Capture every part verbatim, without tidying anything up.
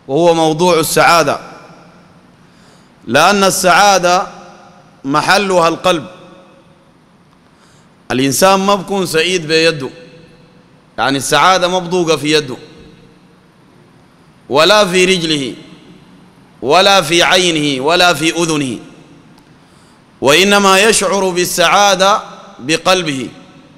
وهو موضوع السعادة، لأن السعادة محلها القلب. الإنسان ما بكون سعيد بيده، يعني السعادة ما بضوقة في يده ولا في رجله ولا في عينه ولا في أذنه، وإنما يشعر بالسعادة بقلبه.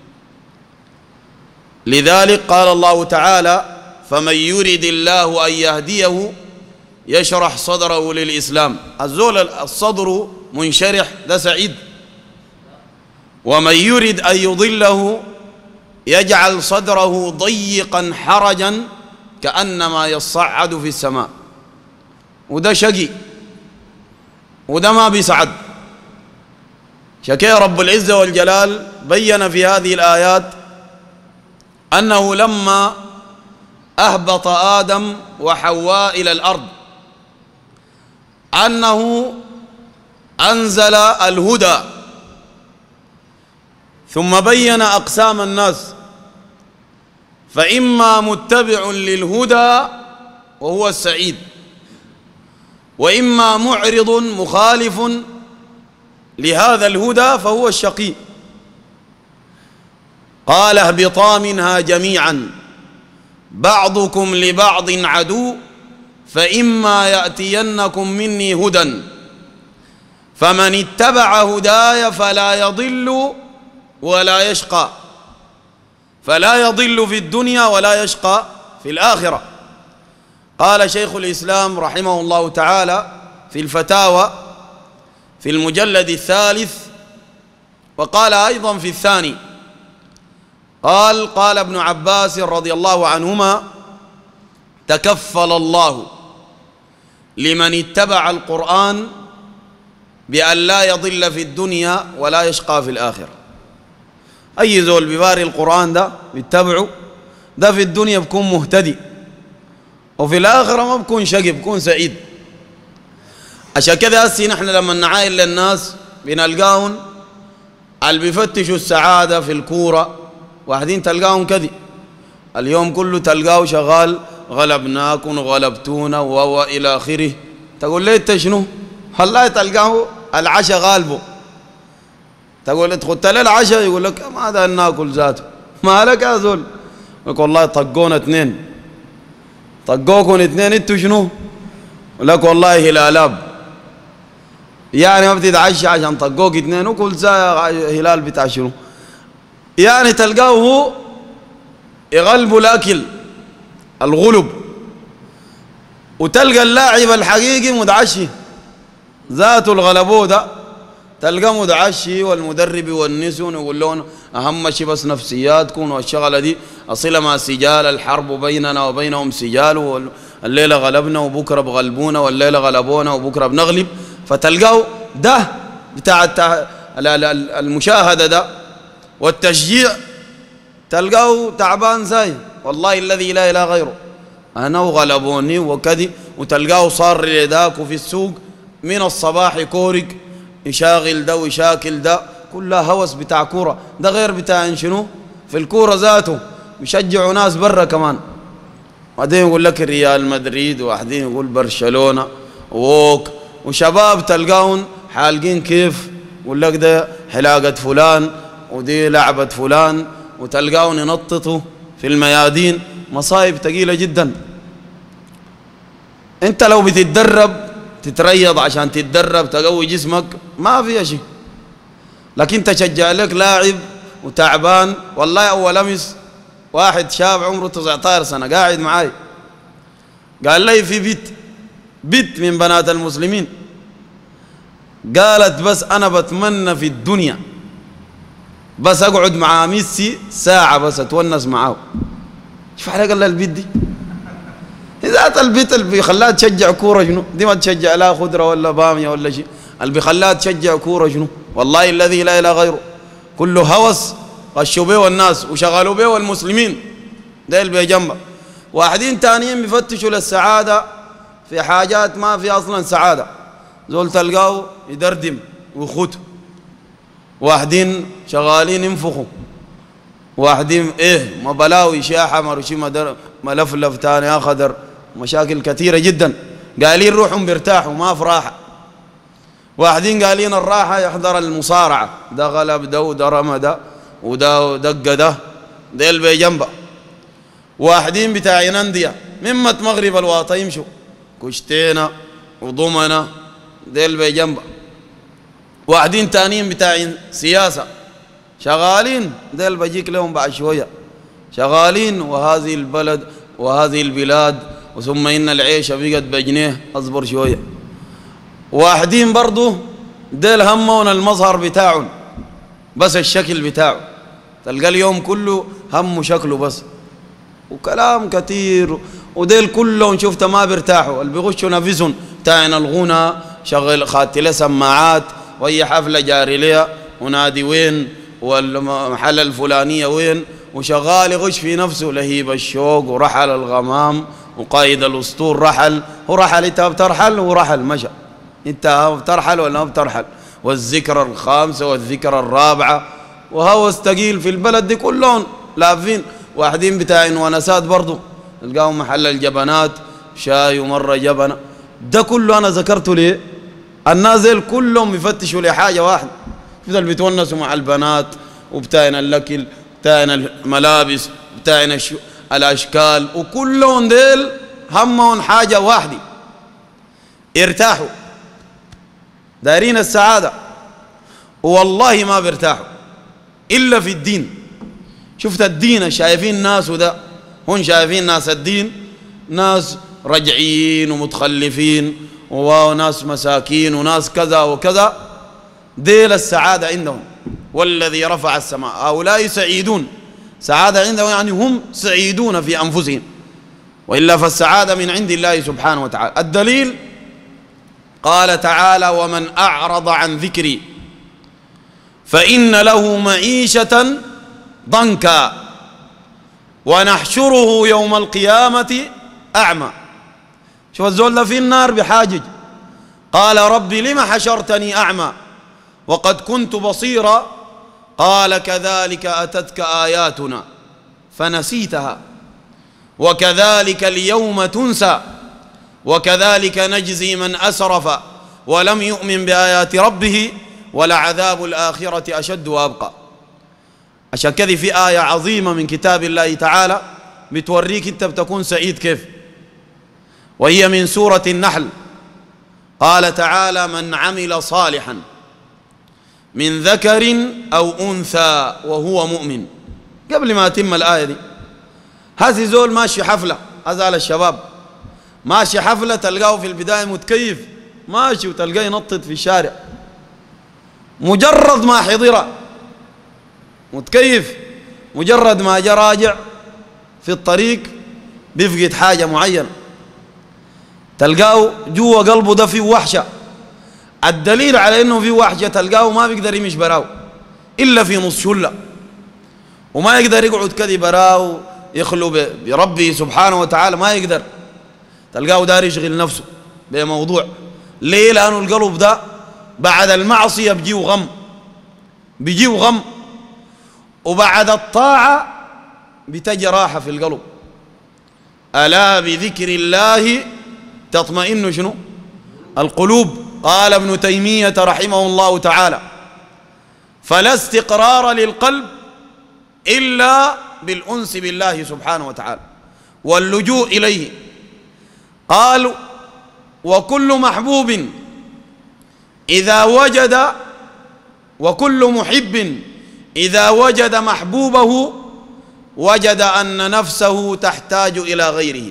لذلك قال الله تعالى: فمن يرد الله أن يهديه يشرح صدره للإسلام. الزول الصدر منشرح ده سعيد. ومن يرد أن يضله يجعل صدره ضيقا حرجا كأنما يصعد في السماء. وده شقي، وده ما بيسعد. شكي رب العزة والجلال بين في هذه الآيات أنه لما أهبط آدم وحواء إلى الأرض أنه أنزل الهدى، ثم بين أقسام الناس، فإما متبع للهدى وهو السعيد، وإما معرض مخالف لهذا الهدى فهو الشقي. قال: اهبطا منها جميعا بعضكم لبعض عدو فإما يأتينكم مني هدى فمن اتبع هداي فلا يضل ولا يشقى، فلا يضل في الدنيا ولا يشقى في الآخرة. قال شيخ الإسلام رحمه الله تعالى في الفتاوى في المجلد الثالث، وقال أيضا في الثاني، قال: قال ابن عباس رضي الله عنهما: تكفل الله لمن اتبع القرآن بأن لا يضل في الدنيا ولا يشقى في الآخرة. أي زول بباري القرآن ده بيتبعه، ده في الدنيا بكون مهتدي، وفي الآخرة ما بكون شقي، بكون سعيد. عشان كذا هسي نحن لما نعاين للناس بنلقاهم اللي بيفتشوا السعادة في الكورة، واحدين تلقاهم كذي اليوم كله تلقاه شغال غلبناكم وغلبتونا و إلى آخره. تقول ليه انت شنو؟ والله تلقاه العشاء غالبه، تقول ادخلت له العشاء يقول لك ما هذا ناكل ذاته، ما لك يا زول؟ يقول والله طقونا اثنين، طقوكم اثنين انتوا شنو؟ لك والله هلالاب، يعني ما بتتعشى عشان طقوك اثنين وكل ساعة هلال بتاع شنو؟ يعني تلقاه هو يغلبوا الاكل الغلب، وتلقى اللاعب الحقيقي متعشي ذاته الغلبو ده، تلقى متعشي والمدرب والنسون يقول لهم اهم شيء بس نفسياتكم والشغله دي، اصل ما سجال الحرب بيننا وبينهم سجال، الليله غلبنا وبكره بغلبونا، والليله غلبونا وبكره بنغلب. فتلقاه ده بتاع المشاهده ده والتشجيع تلقاه تعبان زي والله الذي لا اله غيره، انا وغلبوني وكذي، وتلقاه صار لذاك في السوق من الصباح كورك يشاغل ده ويشاكل ده، كلها هوس بتاع كوره. ده غير بتاع شنو في الكوره ذاته، بيشجعوا ناس برا كمان، بعدين يقول لك ريال مدريد، وواحدين يقول برشلونه ووك، وشباب تلقاهم حالقين كيف، يقول لك ده حلاقه فلان ودي لعبه فلان، وتلقاهم ينططوا في الميادين. مصايب ثقيله جدا. انت لو بتتدرب تتريض عشان تتدرب تقوي جسمك ما في شيء، لكن تشجع لك لاعب وتعبان. والله اول امس واحد شاب عمره تسعطاشر سنه قاعد معاي قال لي في بيت بيت من بنات المسلمين، قالت بس انا بتمنى في الدنيا بس اقعد مع ميسي ساعه بس اتونس معاه. شوف عليك قال لها البيت دي ذات البيت اللي بيخليها تشجع كوره شنو؟ دي ما تشجع لا خضره ولا باميه ولا شيء، اللي بيخليها تشجع كوره شنو؟ والله الذي لا اله غيره، كله هوس غشوا به الناس وشغلوا به المسلمين. ده اللي بيجنبه. واحدين تانيين بيفتشوا للسعاده في حاجات ما في اصلا سعاده، زول تلقاه يدردم ويخوت، واحدين شغالين ينفخوا، واحدين ايه ما بلاوي شيء احمر وشيء ملفلف تاني اخضر، مشاكل كثيرة جدا. قالين روحهم بيرتاحوا ما في راحة. واحدين قالين الراحة يحضر المصارعة، ده غلب ده وده رمى ده وده دق ده ديل بجنبه. واحدين بتاعين أندية ممة مغرب الواطة يمشوا كشتينة وضمنة ديل بجنبه. واحدين تانيين بتاعين سياسة شغالين ديل بجيك لهم بعد شوية شغالين. وهذه البلد وهذه البلاد وثم إن العيشة بقت بجنيه أصبر شوية. واحدين برضو ديل همون المظهر بتاعهم بس الشكل بتاعه، تلقى اليوم كله هم شكله بس وكلام كتير. وديل كلهم شفت ما بيرتاحوا، اللي بيخشوا نفسهم بتاعن الغنى شغل خاتي له سماعات وهي حفلة جاري لها ونادي وين والمحل الفلانية وين وشغال يغش في نفسه لهيب الشوق ورحل الغمام وقائد الأسطول رحل ورحل. انت بترحل ورحل مشى، انت بترحل ولا ما بترحل. والذكرى الخامسة والذكرى الرابعة وهو استقيل في البلد دي كلهم لافين. واحدين بتاعين ونسات برضو تلقاهم محل الجبنات شاي ومرة جبنة. ده كله أنا ذكرته ليه؟ الناس ديل كلهم يفتشوا لحاجة واحدة، بدل بيتونسوا مع البنات وبتاعين الأكل بتاعين الملابس بتاعين الأشكال، وكلهم ديل همهم حاجة واحدة ارتاحوا دارين السعادة. والله ما بيرتاحوا إلا في الدين. شفت الدين شايفين ناس وده هم شايفين ناس الدين ناس رجعيين ومتخلفين وناس مساكين وناس كذا وكذا. ديل السعادة عندهم. والذي رفع السماء هؤلاء سعيدون. سعادة عندهم يعني هم سعيدون في أنفسهم، وإلا فالسعادة من عند الله سبحانه وتعالى. الدليل قال تعالى ومن أعرض عن ذكري فإن له معيشة ضنكا ونحشره يوم القيامة أعمى. شوف الزول ده في النار بحاجج، قال ربي لم حشرتني أعمى وقد كنت بصيرا قال كذلك أتتك آياتنا فنسيتها وكذلك اليوم تنسى وكذلك نجزي من أسرف ولم يؤمن بآيات ربه ولعذاب الآخرة أشد وأبقى. عشان كذا في آية عظيمة من كتاب الله تعالى بتوريك أنت بتكون سعيد كيف، وهي من سورة النحل. قال تعالى من عمل صالحا من ذكر أو أنثى وهو مؤمن. قبل ما تتم الآية دي هذه زول ماشي حفلة، هذا على الشباب ماشي حفلة تلقاه في البداية متكيف ماشي وتلقاه ينطط في الشارع، مجرد ما حضر متكيف، مجرد ما جاء راجع في الطريق بيفقد حاجة معينة تلقاه جوا قلبه ده فيه وحشة. الدليل على انه فيه وحشة تلقاه ما بيقدر يمشي براو الا في نص شلة، وما يقدر يقعد كذي براو يخلو بربي سبحانه وتعالى، ما يقدر. تلقاه دار يشغل نفسه بموضوع. ليه؟ لأنه القلب ده بعد المعصية بيجيه غم بيجيه غم وبعد الطاعة بتجي راحة في القلب. ألا بذكر الله تطمئن شنو؟ القلوب. قال ابن تيمية رحمه الله تعالى فلا استقرار للقلب إلا بالأنس بالله سبحانه وتعالى واللجوء إليه. قال وكل محبوب إذا وجد وكل محب إذا وجد محبوبه وجد أن نفسه تحتاج إلى غيره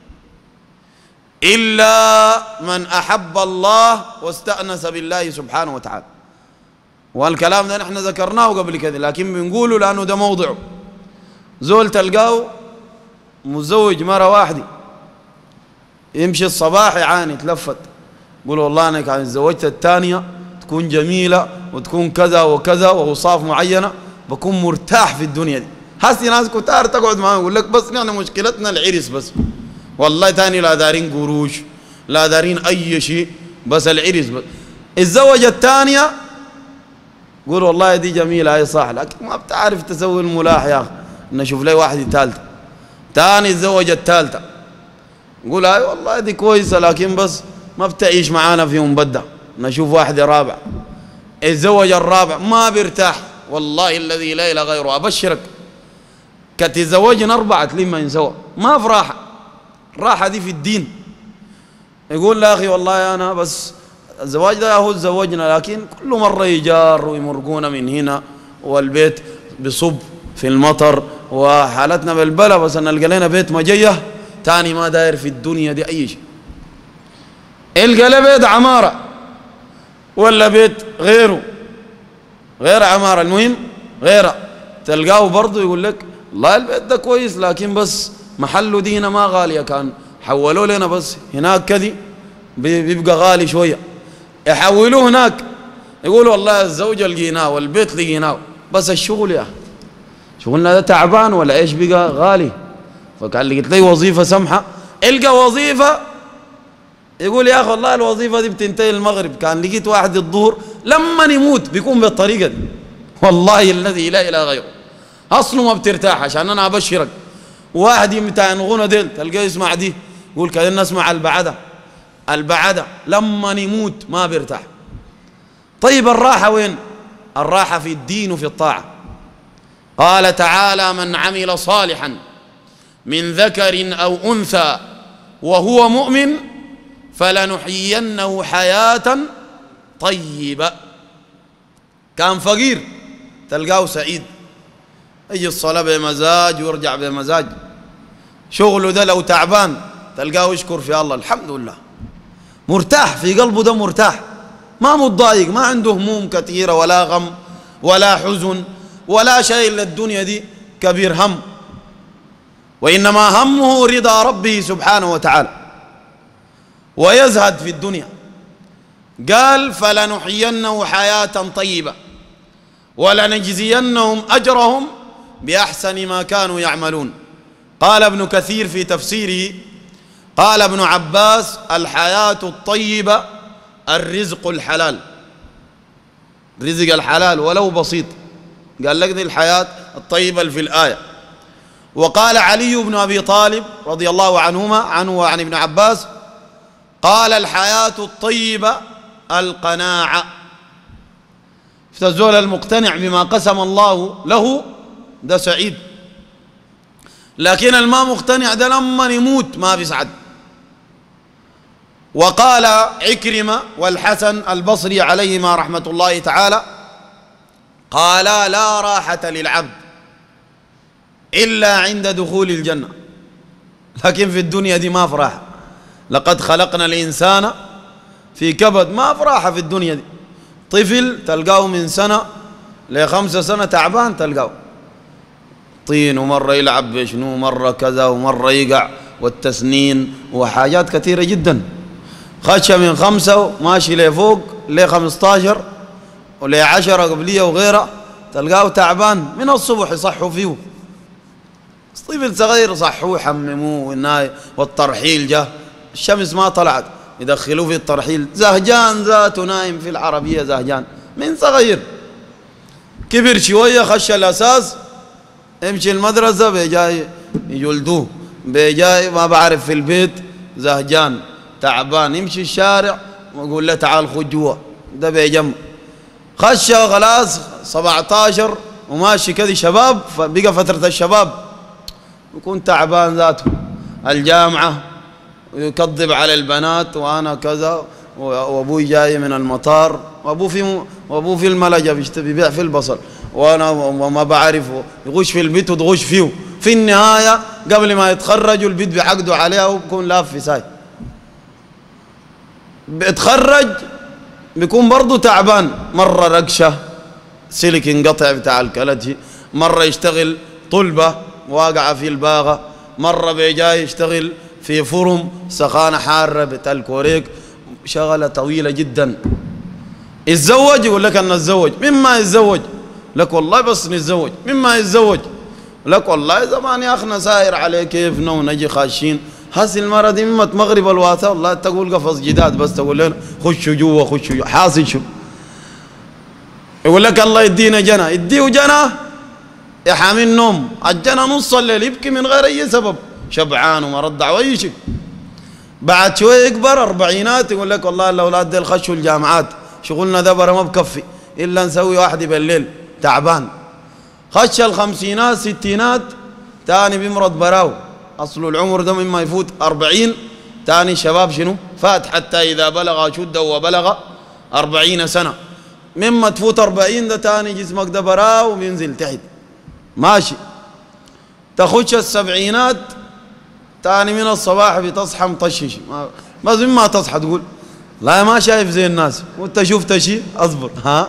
إلا من أحب الله واستأنس بالله سبحانه وتعالى. والكلام ده نحن ذكرناه قبل كذا لكن بنقوله لأنه ده موضعه. زول تلقاه متزوج مرة واحدة يمشي الصباح يعاني يتلفت يقول والله أنا كان تزوجت الثانية تكون جميلة وتكون كذا وكذا وأوصاف معينة بكون مرتاح في الدنيا دي. هسي ناس كتار تقعد معاه يقول لك بس نحن مشكلتنا العرس بس، والله تاني لا دارين قروش لا دارين أي شيء بس العرس بس. الزوجة الثانية قول والله دي جميلة هي صح لكن ما بتعرف تسوي الملاح يا أخي، نشوف لي واحدة ثالثة. تاني الزوجة الثالثة يقول اي والله دي كويسه لكن بس ما بتعيش معانا في يوم بدة، نشوف واحده رابع. الزوج الرابع ما بيرتاح، والله الذي لا اله غيره ابشرك كتزوجنا اربعه لما ينسوا ما في راحه. الراحه دي في الدين. يقول لا اخي والله انا بس الزواج ده هو تزوجنا لكن كل مره يجار ويمرقونا من هنا والبيت بصب في المطر وحالتنا بالبلا، بس نلقى لنا بيت مجيه تاني ما داير في الدنيا دي اي شيء. القى له بيت عماره ولا بيت غيره غير عماره، المهم غيره، تلقاه برضه يقول لك والله البيت ده كويس لكن بس محله دي هنا ما غاليه، كان حولوا لنا بس هناك كذي بيبقى غالي شويه، يحولوه هناك يقولوا والله الزوجه لقيناه والبيت لقيناه بس الشغل يا شغلنا ده تعبان ولا ايش بقى غالي. فقال لقيت لي وظيفه سمحه، القى وظيفه يقول يا اخي والله الوظيفه دي بتنتهي المغرب، كان لقيت واحد الظهر لما يموت بيكون بالطريقه دي. والله الذي لا اله غيره اصله ما بترتاح. عشان انا ابشرك واحد بتاع الغنى ديل تلقاه يسمع دي يقول كأننا نسمع البعده البعده لما يموت ما بيرتاح. طيب الراحه وين؟ الراحه في الدين وفي الطاعه. قال تعالى من عمل صالحا من ذكر أو أنثى وهو مؤمن فلنحيينه حياة طيبة. كان فقير تلقاه سعيد، يجي الصلاة بمزاج ويرجع بمزاج، شغله ده لو تعبان تلقاه يشكر في الله الحمد لله، مرتاح في قلبه، ده مرتاح ما متضايق، ما عنده هموم كثيرة ولا غم ولا حزن ولا شيء إلا الدنيا دي كبير هم، وإنما همه رضا ربه سبحانه وتعالى ويزهد في الدنيا. قال فلنحيينه حياة طيبة ولنجزينهم أجرهم بأحسن ما كانوا يعملون. قال ابن كثير في تفسيره قال ابن عباس الحياة الطيبة الرزق الحلال، رزق الحلال ولو بسيط، قال لك دي الحياة الطيبة اللي في الآية. وقال علي بن أبي طالب رضي الله عنهما عنه وعن ابن عباس قال الحياة الطيبة القناعة، فالزول المقتنع بما قسم الله له ده سعيد، لكن الما مقتنع ده لما يموت ما بيسعد. وقال عكرمة والحسن البصري عليهما رحمة الله تعالى قالا لا راحة للعبد إلا عند دخول الجنة، لكن في الدنيا دي ما في راحة. لقد خلقنا الإنسان في كبد، ما في راحة في الدنيا دي. طفل تلقاه من سنة لخمسة سنة تعبان، تلقاه طين ومرة يلعب بشنو مرة كذا ومرة يقع والتسنين وحاجات كثيرة جدا. خش من خمسة ماشي لفوق لخمسطاشر ولعشرة قبلية وغيرها تلقاه تعبان من الصبح يصحوا فيه. طفل صغير صحوه حمموه والترحيل جاء الشمس ما طلعت يدخلوه في الترحيل زهجان ذاته نايم في العربية زهجان من صغير. كبر شوية خش الأساس يمشي المدرسة بيجاي يجلدوه، بيجاي ما بعرف في البيت زهجان تعبان، يمشي الشارع ويقول له تعال خد جوا ده بيجم. خش خلاص سبعتاشر وماشي كذا شباب، فبقى فترة الشباب يكون تعبان ذاته. الجامعة يكذب على البنات وأنا كذا وأبوي جاي من المطار وأبوه في وأبوه في الملجأ بيبيع في البصل وأنا وما بعرفه، يغش في البيت وتغش فيه. في النهاية قبل ما يتخرجوا البيت بيعقدوا عليها وبكون لاف في ساي. بيتخرج بيكون برضه تعبان، مرة رقشة سلك انقطع بتاع الكلتي، مرة يشتغل طلبة واقعة في الباغة، مرة بيجاي يشتغل في فرم سخانة حارة بتاع الكوريك، شغلة طويلة جدا. يتزوج يقول لك أنا أتزوج، مما يتزوج لك والله بس نتزوج، مما يتزوج لك والله زمان يا أخنا ساير عليه كيفنا ونجي خاشين. هسي المرة دي ممة مغرب الواثة والله تقول قفص جداد بس تقول لنا خشوا جوا خشوا جوا، حاصل شو؟ يقول لك الله يدينا جنة، يديه جنة يحامي النوم، الجنة نص الليل يبكي من غير أي سبب، شبعان وما ردع وأي شيء. بعد شوية يكبر أربعينات يقول لك والله الأولاد ديل خشوا الجامعات، شغلنا ده برا ما بكفي إلا نسوي واحدة بالليل تعبان. خش الخمسينات ستينات تاني بيمرض براو، أصل العمر ده مما يفوت أربعين تاني شباب شنو فات، حتى إذا بلغ شده وبلغ أربعين سنة، مما تفوت أربعين ده تاني جسمك ده براو وبينزل تحت ماشي. تخش السبعينات تاني من الصباح بتصحى مطشش، ما زي ما تصحى تقول لا ما شايف زي الناس، وانت شفت شيء اصبر ها.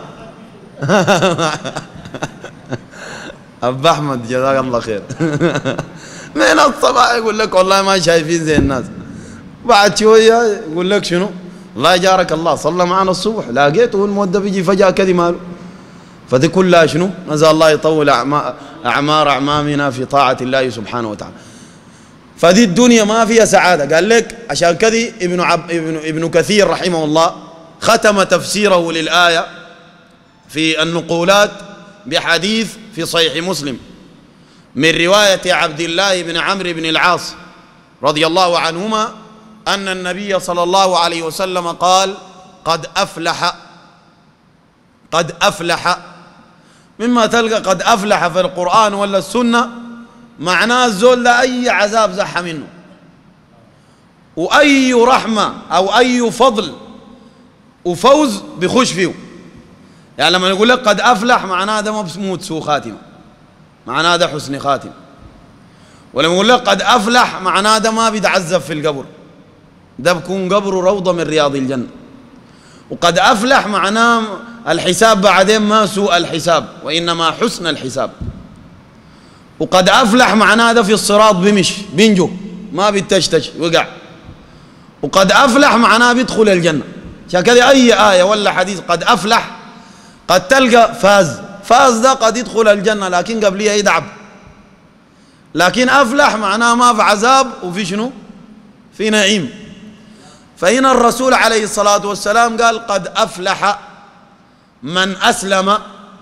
ابو احمد جزاك الله خير. من الصباح يقول لك والله ما شايفين زي الناس، بعد شويه يقول لك شنو الله يجارك الله صلى معنا الصبح لقيته المؤدب يجي فجاه كذا ماله. فدي كلها شنو نسال الله يطول اعمار اعمامنا في طاعه الله سبحانه وتعالى. فدي الدنيا ما فيها سعاده. قال لك عشان كذا ابن عب ابن ابن كثير رحمه الله ختم تفسيره للايه في النقولات بحديث في صحيح مسلم من روايه عبد الله بن عمرو بن العاص رضي الله عنهما ان النبي صلى الله عليه وسلم قال: قد افلح قد افلح. مما تلقى قد افلح في القران ولا السنه معناه الزول ده اي عذاب زح منه، واي رحمه او اي فضل وفوز بخش فيه. يعني لما يقول لك قد افلح معناه ده ما بسموت سوء خاتمه، معناه ده حسن خاتمه. ولما يقول لك قد افلح معناه ده ما بيتعذب في القبر، ده بكون قبره روضه من رياض الجنه. وقد افلح معناه الحساب بعدين ما سوء الحساب وانما حسن الحساب. وقد افلح معناه ده في الصراط بمش بينجو ما بيتشتش وقع. وقد افلح معناه بيدخل الجنه. عشان كذا اي ايه ولا حديث قد افلح قد تلقى فاز، فاز ده قد يدخل الجنه لكن قبليه يدعب. لكن افلح معناه ما في عذاب وفي شنو؟ في نعيم. فهنا الرسول عليه الصلاه والسلام قال: قد افلح من اسلم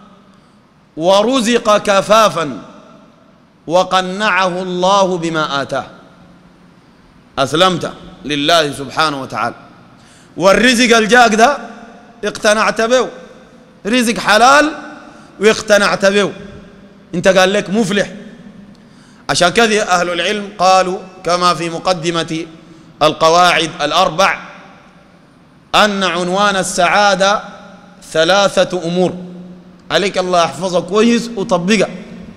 ورزق كفافا وقنعه الله بما آتاه. أسلمت لله سبحانه وتعالى، والرزق الجاك ده اقتنعت به، رزق حلال واقتنعت به، انت قال لك مفلح. عشان كذا أهل العلم قالوا كما في مقدمة القواعد الأربع أن عنوان السعادة ثلاثة أمور. عليك الله يحفظك كويس وطبقها.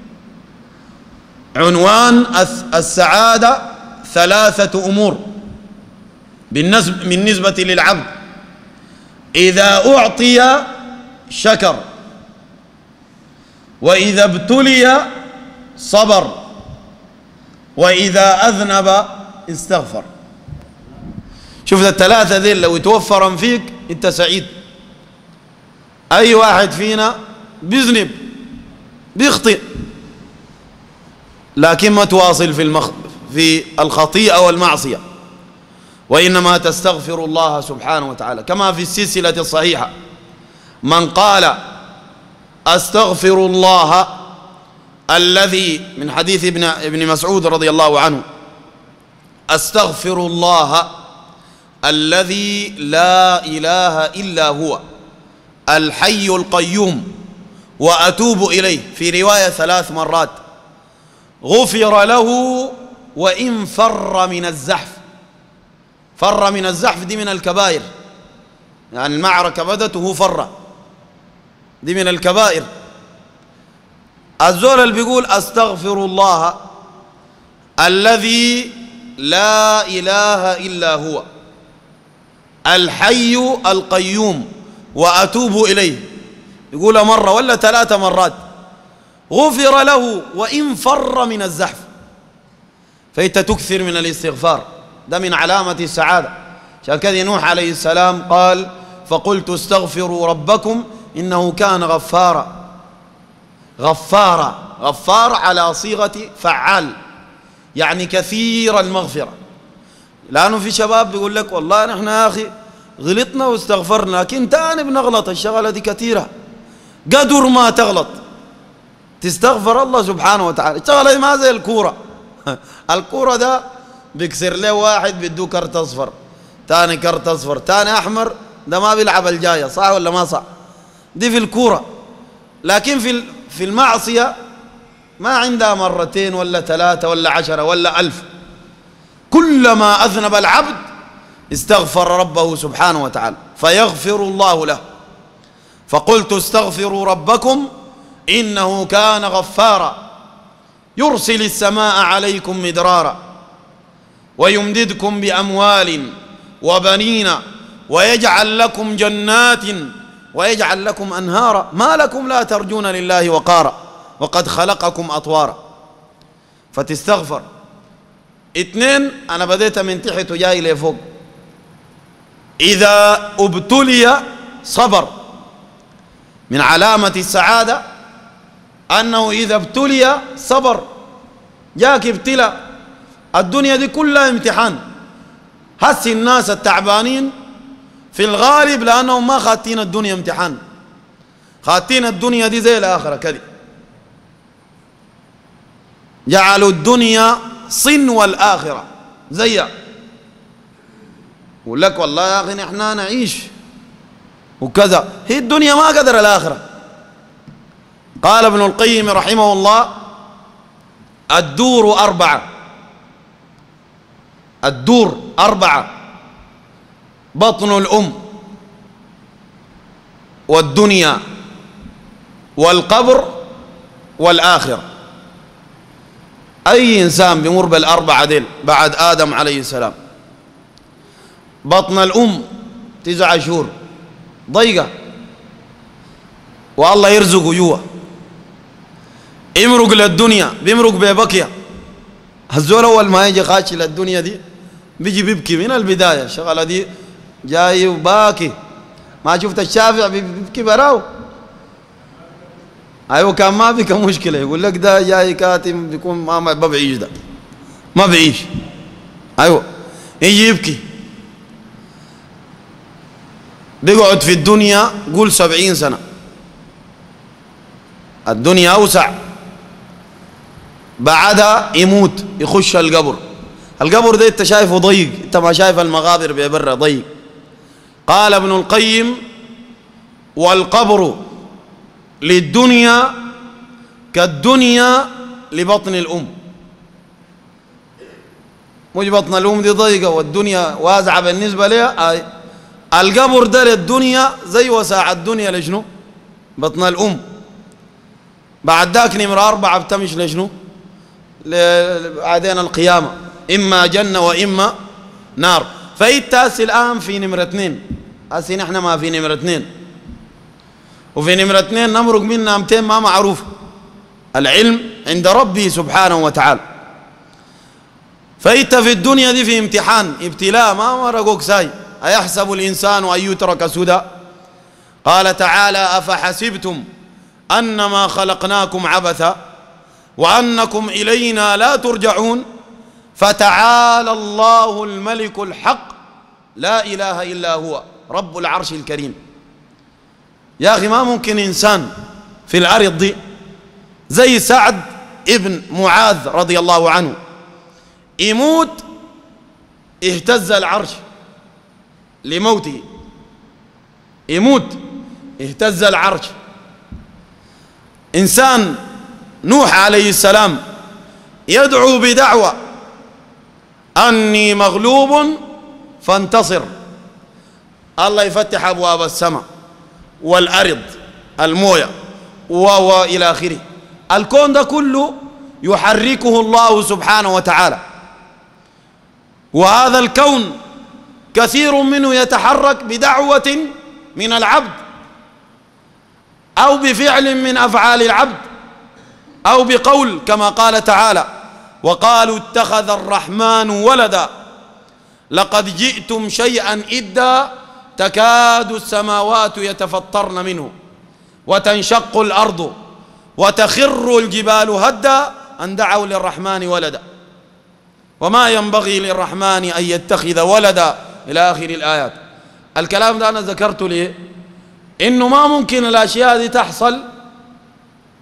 عنوان السعادة ثلاثة أمور بالنسبة للعبد: إذا أعطي شكر، وإذا ابتلي صبر، وإذا أذنب استغفر. شوف الثلاثة ذي لو يتوفرن فيك أنت سعيد. أي واحد فينا بيذنب بيخطئ لكن ما تواصل في المخ... في الخطيئة والمعصية، وإنما تستغفر الله سبحانه وتعالى. كما في السلسلة الصحيحة: من قال أستغفر الله الذي، من حديث ابن ابن مسعود رضي الله عنه: أستغفر الله الذي لا إله إلا هو الحي القيوم وأتوب إليه، في رواية ثلاث مرات، غفر له وإن فر من الزحف. فر من الزحف دي من الكبائر، يعني المعركة بدت وهو فر، دي من الكبائر. الزول اللي بيقول أستغفر الله الذي لا إله إلا هو الحي القيوم وأتوب إليه، يقول مرة ولا ثلاثة مرات، غفر له وإن فر من الزحف. فأنت تكثر من الاستغفار، ده من علامة السعادة. عشان كذا نوح عليه السلام قال: فقلت استغفروا ربكم إنه كان غفارا. غفارا، غفار على صيغة فعال، يعني كثير المغفرة. لأنه في شباب بيقول لك والله نحن يا أخي غلطنا واستغفرنا، لكن تاني بنغلط، الشغلة دي كثيرة، قدر ما تغلط تستغفر الله سبحانه وتعالى. الشغلة ما زي الكورة. الكورة ده بيكسر له واحد بيدوه كرت اصفر، تاني كرت اصفر، تاني احمر، ده ما بيلعب الجايه، صح ولا ما صح؟ دي في الكوره. لكن في في المعصيه ما عندها مرتين ولا ثلاثه ولا عشره ولا الف. كلما اذنب العبد استغفر ربه سبحانه وتعالى فيغفر الله له. فقلت استغفروا ربكم انه كان غفارا يرسل السماء عليكم مدرارا ويمددكم باموال وبنين ويجعل لكم جنات ويجعل لكم انهارا ما لكم لا ترجون لله وقارا وقد خلقكم اطوارا. فتستغفر. اثنين، انا بديت من تحت وجاي لفوق. اذا ابتلي صبر. من علامة السعادة انه اذا ابتلي صبر. جاك ابتلاء، الدنيا دي كلها امتحان. هس الناس التعبانين في الغالب لانهم ما خاتين الدنيا امتحان، خاتين الدنيا دي زي الاخره كده، جعلوا الدنيا صنو الاخره زيها. يقول لك والله يا اخي نحن نعيش وكذا، هي الدنيا ما قدر الاخره. قال ابن القيم رحمه الله الدور اربعه، الدور اربعه: بطن الام والدنيا والقبر والآخرة. أي إنسان بيمر بالأربعة ديل بعد آدم عليه السلام. بطن الأم تسعة شهور ضيقة والله يرزقه جوا، يمرق للدنيا بيمرق ببكية. الزول أول ما يجي خاشي للدنيا دي بيجي بيبكي من البداية. الشغلة دي جاي وباكي، ما شفت الشافع بيبكي براو؟ ايوه كان ما بك مشكله، يقول لك ده جاي كاتم بيكون ما ما بيعيش، ده ما بيعيش. ايوه يجي يبكي، بيقعد في الدنيا قول سبعين سنه. الدنيا اوسع. بعدها يموت يخش القبر. القبر ده انت شايفه ضيق، انت ما شايف المغابر ببره ضيق. قال ابن القيم والقبر للدنيا كالدنيا لبطن الأم. مش بطن الأم دي ضيقة والدنيا واسعة بالنسبة لها، آي. القبر ده للدنيا زي وساع الدنيا لشنو؟ بطن الأم. بعد ذاك نمرة أربعة بتمش لشنو؟ بعدين القيامة، إما جنة وإما نار. فإنت الآن في نمرة اثنين، هسي نحن ما في نمرة اثنين، وفي نمرة اثنين نمرق منها مئتين ما معروف. العلم عند ربي سبحانه وتعالى. فإنت في الدنيا دي في امتحان ابتلاء ما مرقوك ساي. أيحسب الإنسان أن يترك سدى؟ قال تعالى أفحسبتم أنما خلقناكم عبثا وأنكم إلينا لا ترجعون فتعالى الله الملك الحق لا إله إلا هو رب العرش الكريم. يا أخي ما ممكن إنسان في الأرض دي زي سعد ابن معاذ رضي الله عنه يموت اهتز العرش لموته، يموت اهتز العرش. إنسان نوح عليه السلام يدعو بدعوة أني مغلوب فانتصر، الله يفتح أبواب السماء والأرض الموية وإلى آخره. الكون ده كله يحركه الله سبحانه وتعالى، وهذا الكون كثير منه يتحرك بدعوة من العبد أو بفعل من أفعال العبد أو بقول كما قال تعالى وقالوا اتخذ الرحمن ولدا لقد جئتم شيئا إدا تكاد السماوات يتفطرن منه وتنشق الأرض وتخر الجبال هدا أن دعوا للرحمن ولدا وما ينبغي للرحمن أن يتخذ ولدا إلى آخر الآيات. الكلام ده أنا ذكرته ليه؟ إنه ما ممكن الأشياء دي تحصل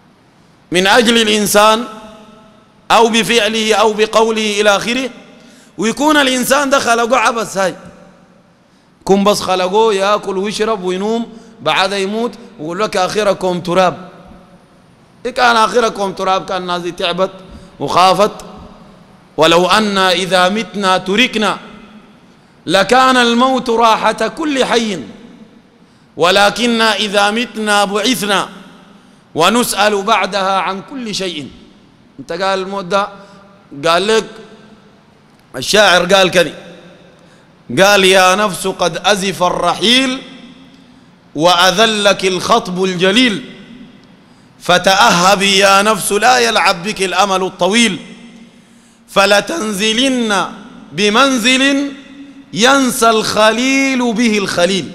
من أجل الإنسان أو بفعله أو بقوله إلى آخره ويكون الإنسان ده خلقه عبس، هاي كن بس خلقه يأكل ويشرب وينوم، بعد يموت ويقول لك آخركم تراب. إيه كان آخركم تراب؟ كان الناس دي تعبت وخافت. ولو أن إذا متنا تركنا لكان الموت راحة كل حي، ولكن إذا متنا بعثنا ونسأل بعدها عن كل شيء. انت قال الموت ده، قال لك الشاعر قال كذي، قال يا نفس قد أزف الرحيل وأذلك الخطب الجليل، فتأهبي يا نفس لا يلعب بك الأمل الطويل، فلتنزلن بمنزل ينسى الخليل به الخليل،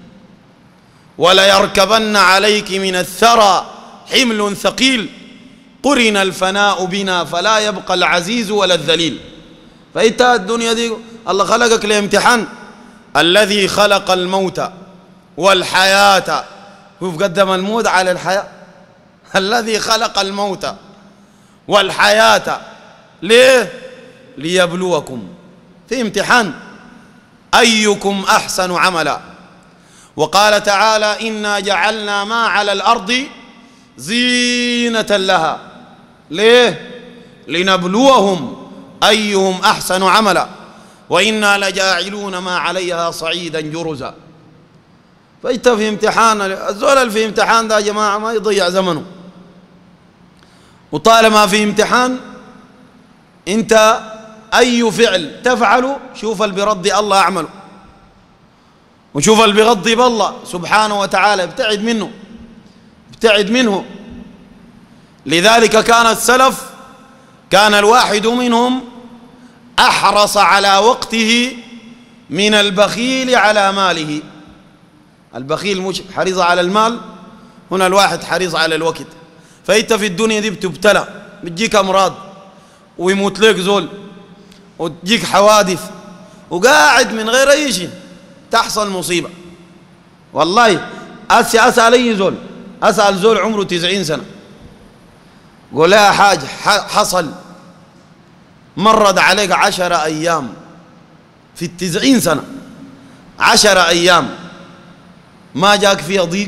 وليركبن عليك من الثرى حمل ثقيل، قرن الفناء بنا فلا يبقى العزيز ولا الذليل. فإنت الدنيا دي الله خلقك لامتحان. الذي خلق الموت والحياة، شوف قدم الموت على الحياة. الذي خلق الموت والحياة ليه؟ ليبلوكم، في امتحان أيكم أحسن عملا. وقال تعالى إنا جعلنا ما على الأرض زينة لها، ليه؟ لنبلوهم أيهم أحسن عملا، وإنا لجاعلون ما عليها صعيدا جرزا. فأنت في امتحان، الزول في امتحان ده يا جماعة ما يضيع زمنه، وطالما في امتحان انت أي فعل تفعله شوف اللي بيرضي الله أعمله، وشوف اللي بيغضب الله سبحانه وتعالى ابتعد منه، ابتعد منه. لذلك كان السلف، كان الواحد منهم أحرص على وقته من البخيل على ماله. البخيل مش حريص على المال، هنا الواحد حريص على الوقت. فأنت في الدنيا دي بتبتلى، بتجيك أمراض ويموت لك زول وتجيك حوادث، وقاعد من غير أي شيء تحصل مصيبة. والله أسأل أي زول، أسأل زول عمره تسعين سنة، قول لها حاجة حصل مرد عليك عشر أيام في التسعين سنة، عشر أيام ما جاك فيها ضيق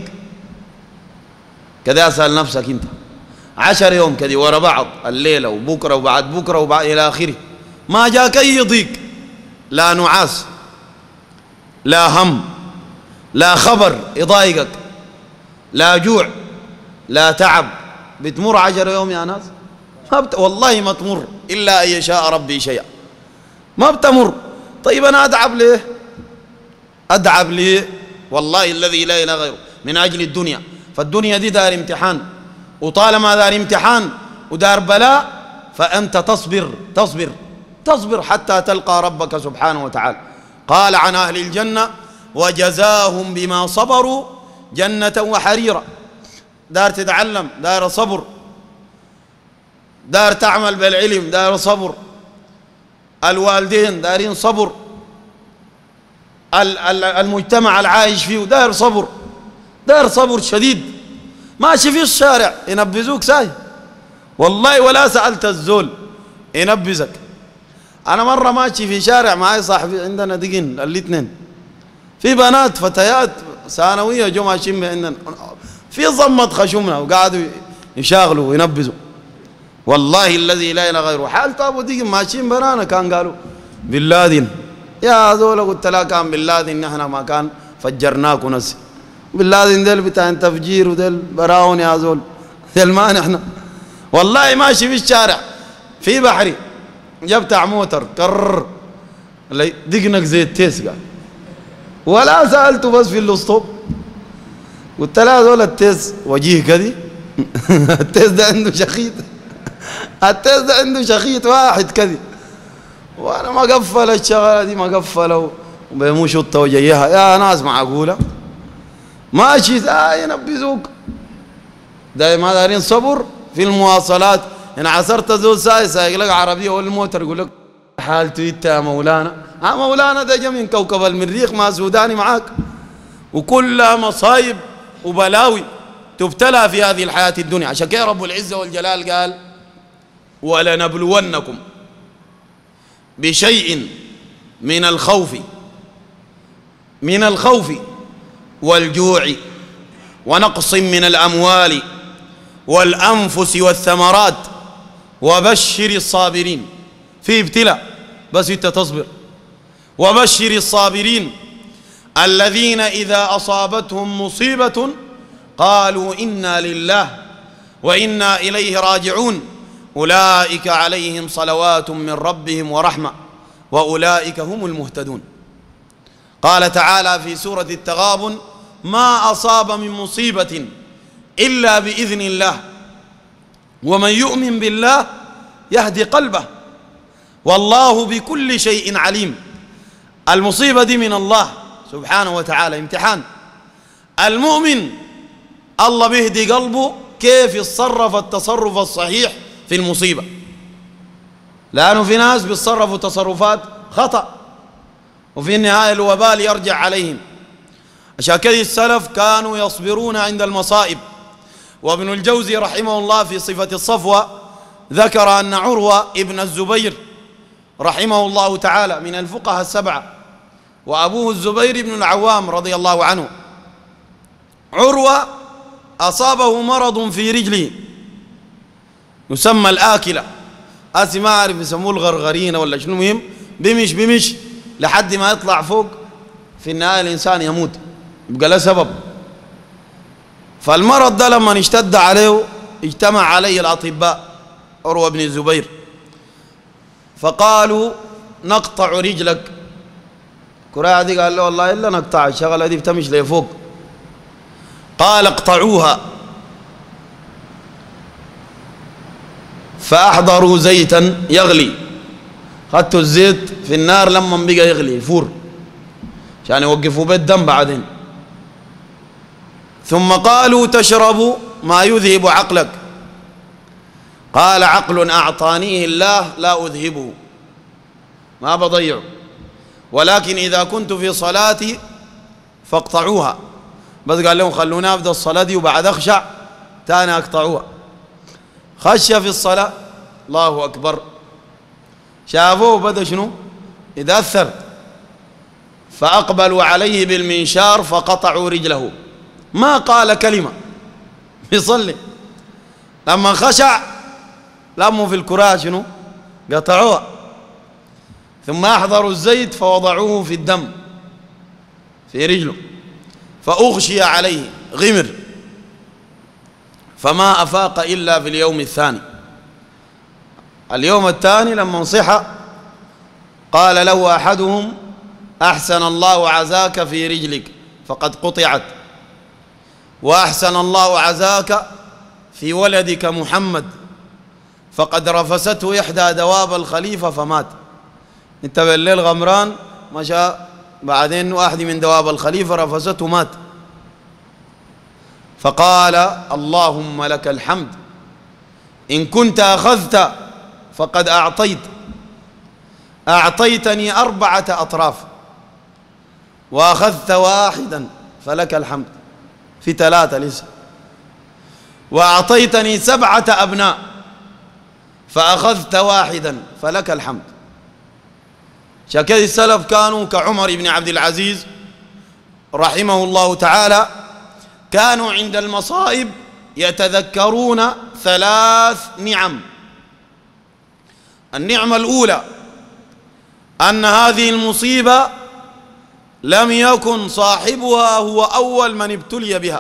كذا؟ أسأل نفسك أنت، عشر يوم كذا ورا بعض، الليلة وبكرة وبعد بكرة وبعد إلى آخره، ما جاك أي ضيق، لا نعاس لا هم لا خبر يضايقك لا جوع لا تعب، بتمر عشر يوم يا ناس؟ ما بت... والله ما تمر إلا أن يشاء ربي شيئا، ما بتمر. طيب أنا أدعب ليه؟ أدعب ليه؟ والله الذي لا إله غيره من أجل الدنيا. فالدنيا دي دار امتحان، وطالما دار امتحان ودار بلاء فأنت تصبر تصبر تصبر حتى تلقى ربك سبحانه وتعالى. قال عن أهل الجنة وجزاهم بما صبروا جنة وحريرا، دار تتعلم، دار صبر، دار تعمل بالعلم، دار صبر، الوالدين دارين صبر، المجتمع العايش فيه دار صبر، دار صبر شديد. ماشي في الشارع ينبذوك ساي والله، ولا سألت الزول ينبذك. أنا مرة ماشي في شارع معي صاحبي، عندنا دقين الاثنين، في بنات فتيات ثانوية جو ماشيين عندنا في ضمة خشمنا، وقعدوا يشاغلوا وينبذوا. والله الذي لا إله غيره حالته أبو دقين ماشيين برانا، كان قالوا باللادن يا زول، قلت لا كان باللادن، نحن ما كان فجرناك ونسي باللادن ديل بتاع تفجير وديل براون يا زول، ديل ما نحن. والله ماشي في الشارع في بحري جبت موتر كرر دقنك زي التيس، قال ولا سألته بس في الاسطوب، قلت لا زول التيس وجيه كذي التيس ده عنده شخيط، التيس ده عنده شخيط واحد كذي، وانا ما قفل الشغله دي، ما قفله وبيمو شطه وجيها يا ناس معقوله. ماشي ساي ينبذوك، دايما دارين صبر في المواصلات. ان عصرت زول ساي سايق لك عربيه ولا الموتر يقول لك حالته انت يا مولانا، ها مولانا ده جا من كوكب المريخ ما سوداني معاك، وكلها مصايب وبلاوي تبتلى في هذه الحياه الدنيا. عشان كده رب العزه والجلال قال ولنبلونكم بشيء من الخوف من الخوف والجوع ونقص من الأموال والأنفس والثمرات وبشر الصابرين. في ابتلاء بس انت تصبر. وبشر الصابرين الذين إذا أصابتهم مصيبة قالوا إنا لله وإنا إليه راجعون أولئك عليهم صلوات من ربهم ورحمة وأولئك هم المهتدون. قال تعالى في سورة التغابن ما أصاب من مصيبة إلا بإذن الله ومن يؤمن بالله يهدي قلبه والله بكل شيء عليم. المصيبة دي من الله سبحانه وتعالى امتحان. المؤمن الله بيهدي قلبه كيف يتصرف التصرف الصحيح في المصيبة، لأنه في ناس بيتصرفوا تصرفات خطأ وفي النهاية الوبال يرجع عليهم. عشان كده السلف كانوا يصبرون عند المصائب. وابن الجوزي رحمه الله في صفة الصفوة ذكر أن عروة ابن الزبير رحمه الله تعالى من الفقهاء السبعة، وأبوه الزبير بن العوام رضي الله عنه. عروة أصابه مرض في رجله يسمى الآكلة، أسي ما أعرف يسموه الغرغرين ولا شنو، مهم بمش بمش لحد ما يطلع فوق، في النهاية الإنسان يموت، يبقى له سبب. فالمرض ده لما اشتد عليه اجتمع عليه الأطباء عروة بن الزبير فقالوا نقطع رجلك. كراعة دي قال له والله إلا نقطع، الشغلة دي بتمشي لفوق. قال اقطعوها فأحضروا زيتا يغلي، خدتوا الزيت في النار لما بقى يغلي يفور عشان يوقفوا به الدم بعدين. ثم قالوا تشرب ما يذهب عقلك. قال عقل أعطانيه الله لا أذهبه، ما بضيعه، ولكن إذا كنت في صلاتي فاقطعوها. بس قال لهم خلونا أبدأ الصلاة دي وبعد أخشع تاني أقطعوها. خش في الصلاة الله أكبر، شافوه بدأ شنو يتأثر، فأقبلوا عليه بالمنشار فقطعوا رجله، ما قال كلمة يصلي. لما خشع لموا في الكراع شنو قطعوها، ثم أحضروا الزيت فوضعوه في الدم في رجله فأغشي عليه غمر، فما أفاق إلا في اليوم الثاني. اليوم الثاني لما انصح قال له أحدهم أحسن الله عزاك في رجلك فقد قطعت، وأحسن الله عزاك في ولدك محمد فقد رفسته إحدى دواب الخليفة فمات. انت بالليل غمران مشى بعدين واحد من دواب الخليفة رفسته مات. فقال اللهم لك الحمد إن كنت أخذت فقد أعطيت، أعطيتني أربعة أطراف وأخذت واحدا فلك الحمد، في ثلاثة لسه، وأعطيتني سبعة أبناء فأخذت واحدا فلك الحمد. شكل السلف كانوا كعمر بن عبد العزيز رحمه الله تعالى، كانوا عند المصائب يتذكرون ثلاث نعم. النعمة الأولى أن هذه المصيبة لم يكن صاحبها هو أول من ابتلي بها.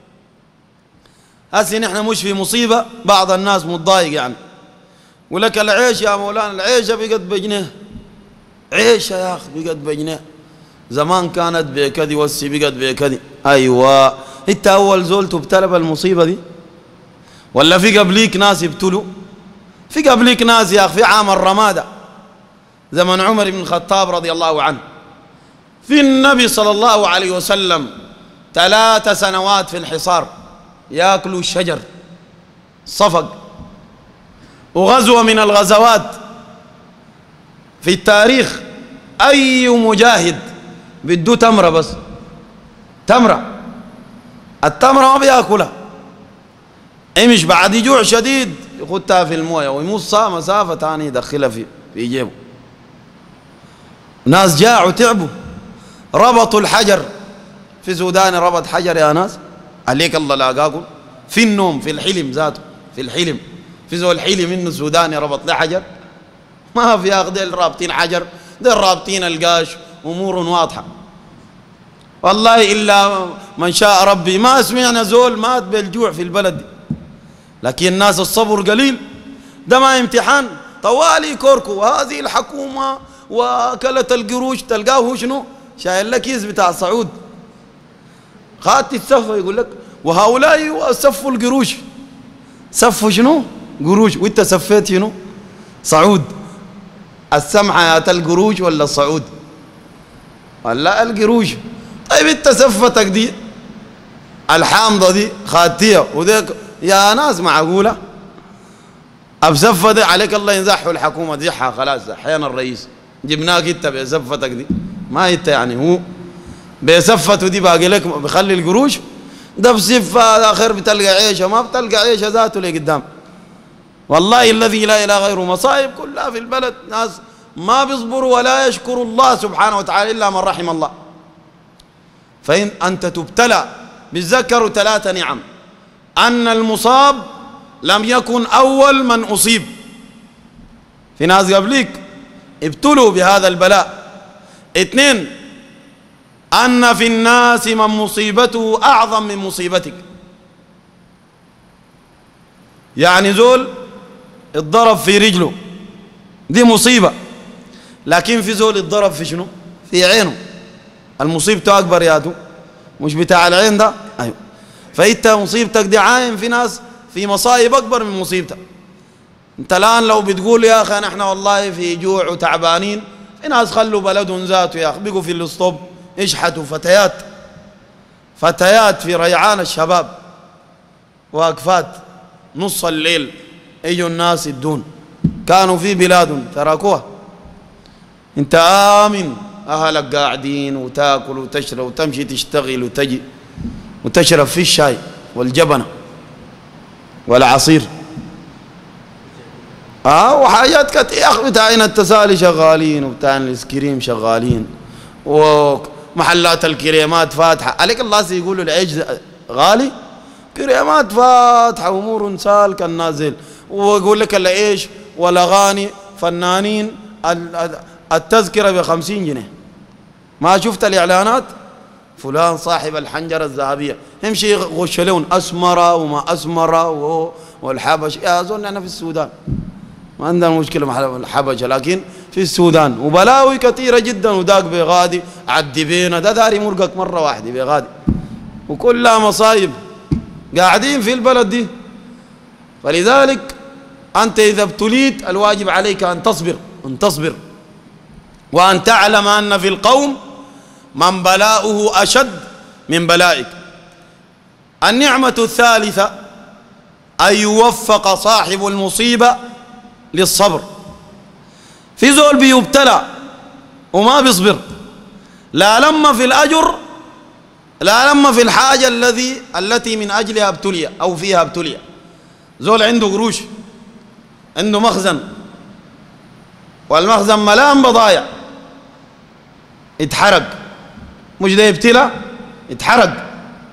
هسه نحن مش في مصيبة، بعض الناس متضايق يعني ولك العيش يا مولانا، العيشة بقت بجنيه، عيشة يا أخي بقت بجنيه، زمان كانت بكذي والسي بقت بكذي. أيوة، أنت أول زول تبتلى بالمصيبة دي ولا في قبليك ناس يبتلوا؟ في قبليك ناس يا أخي، في عام الرمادة زمن عمر بن الخطاب رضي الله عنه، في النبي صلى الله عليه وسلم ثلاث سنوات في الحصار ياكلوا الشجر صفق. وغزوة من الغزوات في التاريخ أي مجاهد بده تمرة، بس تمرة، التمرة ما بياكلها، امش بعد جوع شديد يخدها في المويه ويمصها مسافة ثانية يدخلها في في جيبه. ناس جاعوا تعبوا، ربطوا الحجر. في سوداني ربط حجر يا ناس عليك الله لاقاكم في النوم، في الحلم ذاته، في الحلم في زول حلم انه السوداني ربط له حجر. ما في يا اخي، ديل رابطين حجر، ديل رابطين القاش، امور واضحه والله. الا من شاء ربي ما سمعنا زول مات بالجوع في البلد دي، لكن الناس الصبر قليل. ده ما امتحان طوالي كوركو، هذه الحكومه واكلت القروش. تلقاه هو شنو شايل لك كيس بتاع صعود، خاتي السفه يقول لك وهؤلاء سفوا القروش. سفوا شنو قروش، وانت سفيت شنو صعود. السمحه يا القروش ولا الصعود؟ ولا القروش. طيب انت سفتك دي الحامضه دي خاتيه وديك يا ناس معقوله؟ أبسفة دي عليك الله ينزحوا الحكومة تزحها خلاص. أحيانا الرئيس جبناك أنت بسفتك دي، ما أنت يعني هو بسفته دي باقي لك بخلي القروش. ده بسفة آخر بتلقى عيشة، ما بتلقى عيشة ذاته لقدام. والله الذي لا إله غيره مصائب كلها في البلد. ناس ما بيصبروا ولا يشكروا الله سبحانه وتعالى إلا من رحم الله. فإن أنت تبتلى بتذكروا ثلاثة نعم: أن المصاب لم يكن أول من أصيب، في ناس قبليك ابتلوا بهذا البلاء. اثنين، أن في الناس من مصيبته أعظم من مصيبتك. يعني زول اتضرب في رجله دي مصيبة، لكن في زول اتضرب في شنو؟ في عينه، المصيبة أكبر ياتو، مش بتاع العين ده. أيوه، فإنت مصيبتك دي عاين في ناس في مصايب أكبر من مصيبتك. أنت الآن لو بتقول يا أخي نحن والله في جوع وتعبانين، في ناس خلوا بلدهم ذاته يا أخي، بقوا في الاسطوب يشحتوا فتيات فتيات في ريعان الشباب واقفات نص الليل، يجوا الناس يدون. كانوا في بلادهم تركوها. أنت آمن أهلك قاعدين وتاكل وتشرب وتمشي تشتغل وتجي وتشرب في الشاي والجبنة والعصير اه وحاجات كتير يا اخي. بتاعين التسالي شغالين وبتاعين الايس شغالين ومحلات الكريمات فاتحه. عليك الله يقولوا العيش غالي، كريمات فاتحه وامور سالك النازل. ويقول لك العيش والاغاني فنانين التذكره ب خمسين جنيه. ما شفت الاعلانات؟ فلان صاحب الحنجره الذهبيه، يمشي يغش لون اسمره وما اسمره والحبش. يا زول احنا في السودان ما عندنا مشكله مع الحبشه، لكن في السودان وبلاوي كثيره جدا. وداك بيغادي عدي بينا، ده داري مرقك مره واحده بيغادي، وكلها مصايب قاعدين في البلد دي. فلذلك انت اذا ابتليت الواجب عليك ان تصبر، ان تصبر وان تعلم ان في القوم من بلاؤه اشد من بلائك. النعمه الثالثه ان يوفق صاحب المصيبه للصبر. في زول بيبتلى وما بيصبر، لا لما في الأجر لا لما في الحاجة الذي التي من أجلها ابتلي أو فيها ابتلي. زول عنده قروش، عنده مخزن والمخزن ملان بضايع، اتحرق. مش ده ابتلى؟ اتحرق.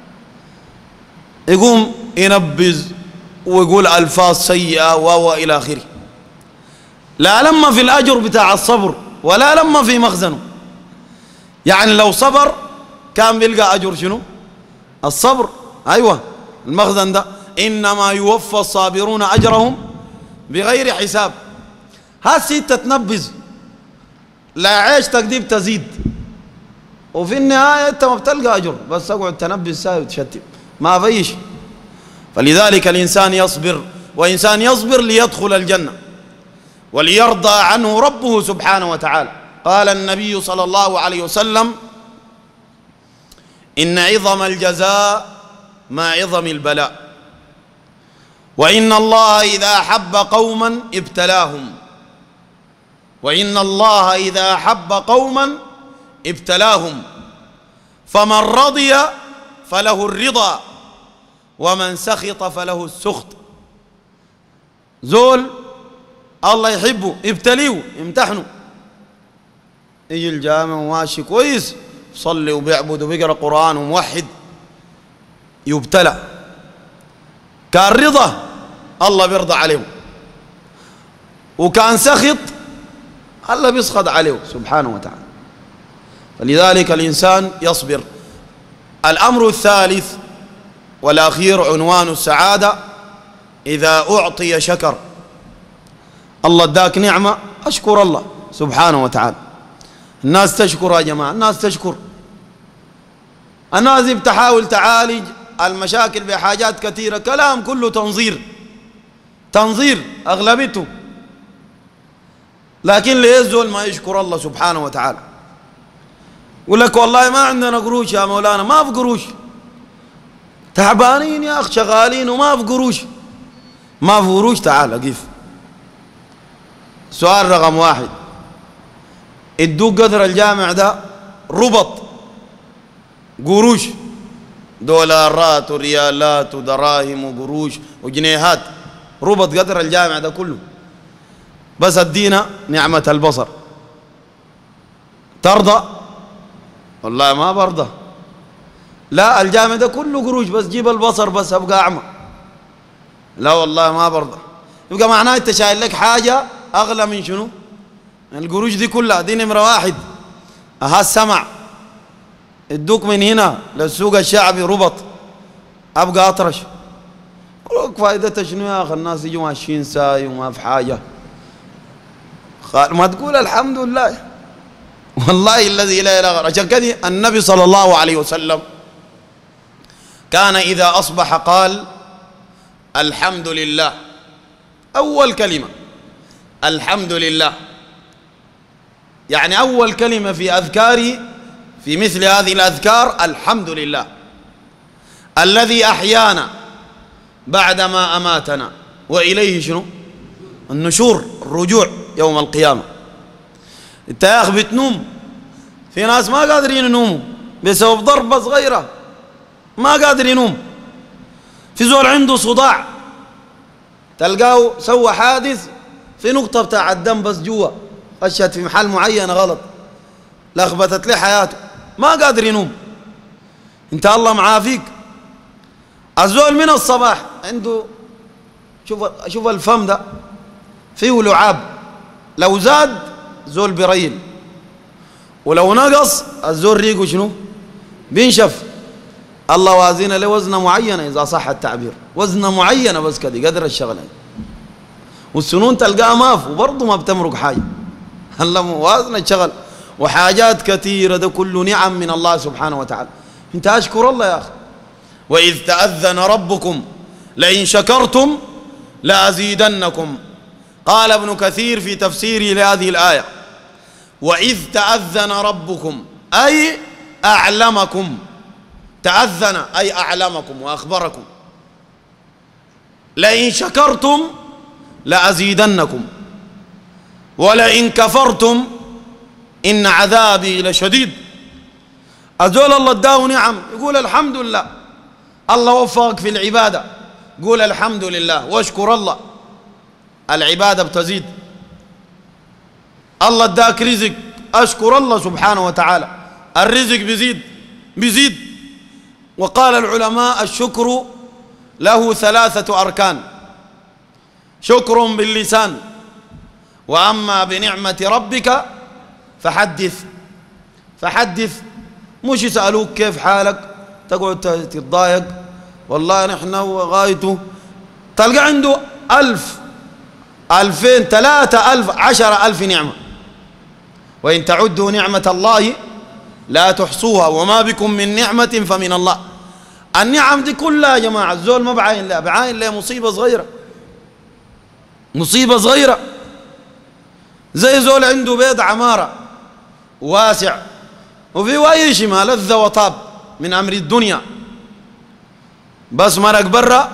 يقوم ينبذ ويقول ألفاظ سيئة و إلى آخره. لا لما في الأجر بتاع الصبر ولا لما في مخزنه. يعني لو صبر كان بيلقى أجر شنو؟ الصبر. أيوة، المخزن ده إنما يوفى الصابرون أجرهم بغير حساب. هسي تتنبذ لا عيشتك دي بتزيد، وفي النهاية أنت ما بتلقى أجر، بس أقعد تنبذ ساي وتشتم ما فيش. فلذلك الإنسان يصبر، وإنسان يصبر ليدخل الجنة وليرضى عنه ربه سبحانه وتعالى. قال النبي صلى الله عليه وسلم: إن عظم الجزاء مع عظم البلاء، وإن الله إذا أحب قوما ابتلاهم، وإن الله إذا أحب قوما ابتلاهم، فمن رضي فله الرضا ومن سخط فله السخط. زول الله يحبه ابتليه امتحنه، يجي الجامع وماشي كويس، يصلي وبيعبد وبيقرأ قرآن وموحد، يبتلى. كان رضا الله بيرضى عليه، وكان سخط الله بيسخط عليه سبحانه وتعالى. فلذلك الإنسان يصبر. الأمر الثالث والأخير عنوان السعادة: إذا أعطي شكر. الله اداك نعمة، أشكر الله سبحانه وتعالى. الناس تشكر يا جماعة، الناس تشكر. الناس بتحاول تعالج المشاكل بحاجات كثيرة، كلام كله تنظير تنظير أغلبيته، لكن ليه الزول ما يشكر الله سبحانه وتعالى؟ يقول لك والله ما عندنا قروش يا مولانا، ما في قروش، تعبانين يا أخ، شغالين وما في قروش، ما في قروش. تعال قف. سؤال رقم واحد: ادوك قدر الجامع ده ربط قروش، دولارات وريالات ودراهم وقروش وجنيهات، ربط قدر الجامع ده كله، بس ادينا نعمة البصر، ترضى؟ والله ما برضى. لا، الجامع ده كله قروش، بس جيب البصر بس ابقى اعمى. لا والله ما برضى. يبقى معناه انت شايل لك حاجة اغلى من شنو؟ القروش دي كلها. دي نمرة واحد. اها السمع، ادوك من هنا للسوق الشعبي ربط، ابقى اطرش. فائدتها شنو يا اخي؟ الناس يجوا ماشيين ساي وما في حاجة. ما تقول الحمد لله. والله الذي لا اله غيره. عشان كده النبي صلى الله عليه وسلم كان إذا أصبح قال الحمد لله، أول كلمة الحمد لله، يعني أول كلمة في أذكاري في مثل هذه الأذكار الحمد لله الذي أحيانا بعدما أماتنا وإليه شنو؟ النشور، الرجوع يوم القيامة. انت يا أخي بتنوم، في ناس ما قادرين ينوموا بسبب ضربة صغيرة، ما قادر ينوم. في زول عنده صداع، تلقاه سوى حادث في نقطة بتاع الدم بس جوا، خشت في محل معين غلط، لخبطت له حياته، ما قادر ينوم. انت الله معافيك. الزول من الصباح عنده، شوف شوف الفم ده فيه لعاب، لو زاد زول بريل، ولو نقص الزول ريقه شنو؟ بينشف. الله وازين له وزنه معينه اذا صح التعبير، وزنه معينه بس كده قدر الشغله، والسنون تلقاها ماف وبرضه ما بتمرق حاجه. الله وازن الشغل وحاجات كثيره، ده كله نعم من الله سبحانه وتعالى. انت اشكر الله يا اخي. واذ تاذن ربكم لئن شكرتم لازيدنكم. قال ابن كثير في تفسيره لهذه الايه: واذ تاذن ربكم اي اعلمكم، تأذن أي أعلمكم وأخبركم، لئن شكرتم لأزيدنكم ولئن كفرتم إن عذابي لشديد. أزول الله اداه نعم يقول الحمد لله، الله وفقك في العبادة قول الحمد لله واشكر الله، العبادة بتزيد. الله اداك رزق أشكر الله سبحانه وتعالى، الرزق بيزيد بيزيد. وقال العلماء الشكر له ثلاثة أركان: شكر باللسان، وأما بنعمة ربك فحدث. فحدث، مش يسألوك كيف حالك تقعد تتضايق، والله نحن وغايته، تلقى عنده ألف ألفين ثلاثة ألف عشر ألف نعمة، وإن تعدوا نعمة الله لا تحصوها وما بكم من نعمة فمن الله. النعم دي كلها يا جماعة الزول ما بعاين لها، بعاين لها مصيبة صغيرة، مصيبة صغيرة. زي زول عنده بيت عمارة واسع وفيه أي شيء ما لذة وطاب من أمر الدنيا، بس مرق برا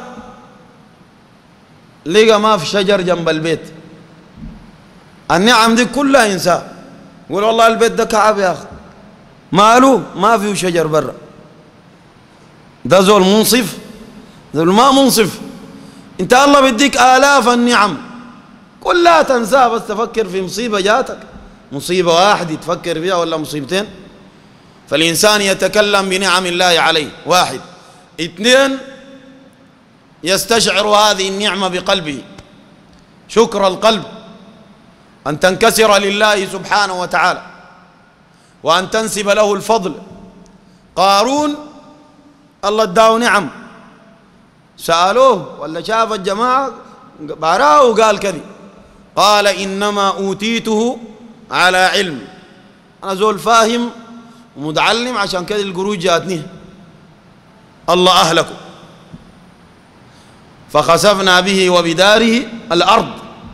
لقى ما في شجر جنب البيت. النعم دي كلها إنسان يقول والله البيت ده كعب يا أخي، ماله ما فيه شجر برا. ده زول منصف؟ زول ما منصف. انت الله بديك آلاف النعم كلها تنساها، بس تفكر في مصيبة جاتك مصيبة واحدة تفكر فيها ولا مصيبتين؟ فالإنسان يتكلم بنعم الله عليه، واحد. اثنين، يستشعر هذه النعمة بقلبه، شكر القلب، أن تنكسر لله سبحانه وتعالى وأن تنسب له الفضل. قارون الله اداه نعم، سألوه ولا شاف الجماعة باراه وقال كذي، قال إنما أوتيته على علم، أنا زول فاهم ومتعلم عشان كذا القروج جاتني. الله أهلكه فخسفنا به وبداره الأرض.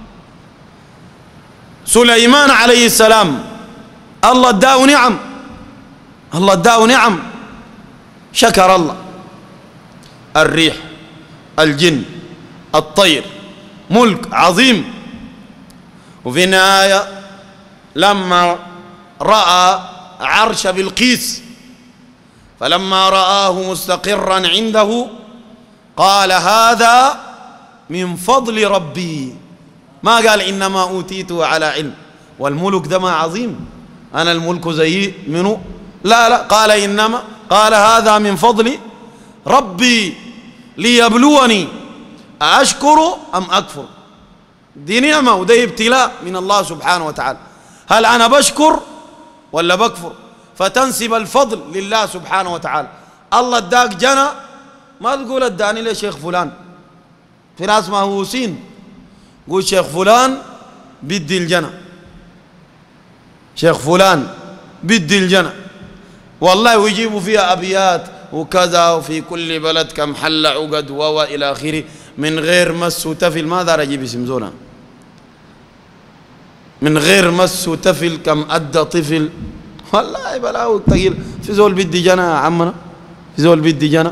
سليمان عليه السلام الله اداه نعم، الله اداه نعم، شكر الله، الريح، الجن، الطير، ملك عظيم. وفي النهاية لما رأى عرش بلقيس فلما رآه مستقرا عنده قال هذا من فضل ربي، ما قال إنما أوتيته على علم. والملك ده ما عظيم، أنا الملك زي منه، لا لا، قال إنما قال هذا من فضل ربي ليبلوني أشكر أم أكفر. دي نعمة وده ابتلاء من الله سبحانه وتعالى، هل أنا بشكر ولا بكفر؟ فتنسب الفضل لله سبحانه وتعالى. الله اداك جنى ما تقول اداني لشيخ فلان، في ناس مهووسين قول شيخ فلان بدي الجنى، شيخ فلان بدي الجنى، والله ويجيبوا فيها أبيات وكذا، وفي كل بلد كم حل عقد وإلى آخره، من غير مس وتفل. ماذا أجيب اسم زونا؟ من غير مس وتفل كم أدى طفل، والله بلاو تقيل. في زول بدي جنى يا عمنا، في زول بدي جنى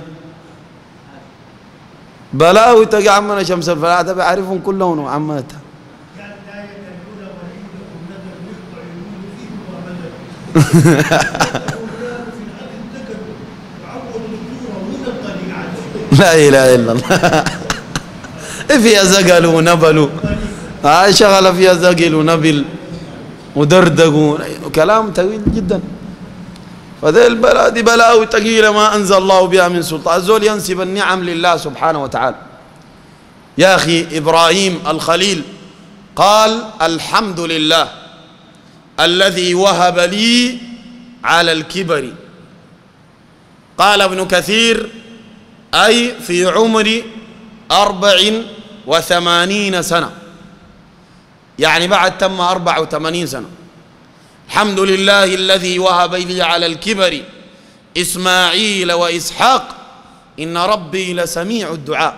بلاو تقي عمنا شمس الفلاح ده بعرفهم كلهم عمتها. لا إله إلا الله. فيها زقل ونبل، هاي شغلة فيها زقل ونبل ودردق وكلام طويل جدا. فذي البلاء دي بلاوي ثقيلة ما أنزل الله بها من سلطان. الزول ينسب النعم لله سبحانه وتعالى. يا أخي إبراهيم الخليل قال الحمد لله الذي وهب لي على الكبر. قال ابن كثير أي في عمر أربع وثمانين سنة، يعني بعد تم أربع وثمانين سنة. الحمد لله الذي وهب لي على الكبر إسماعيل وإسحاق إن ربي لسميع الدعاء.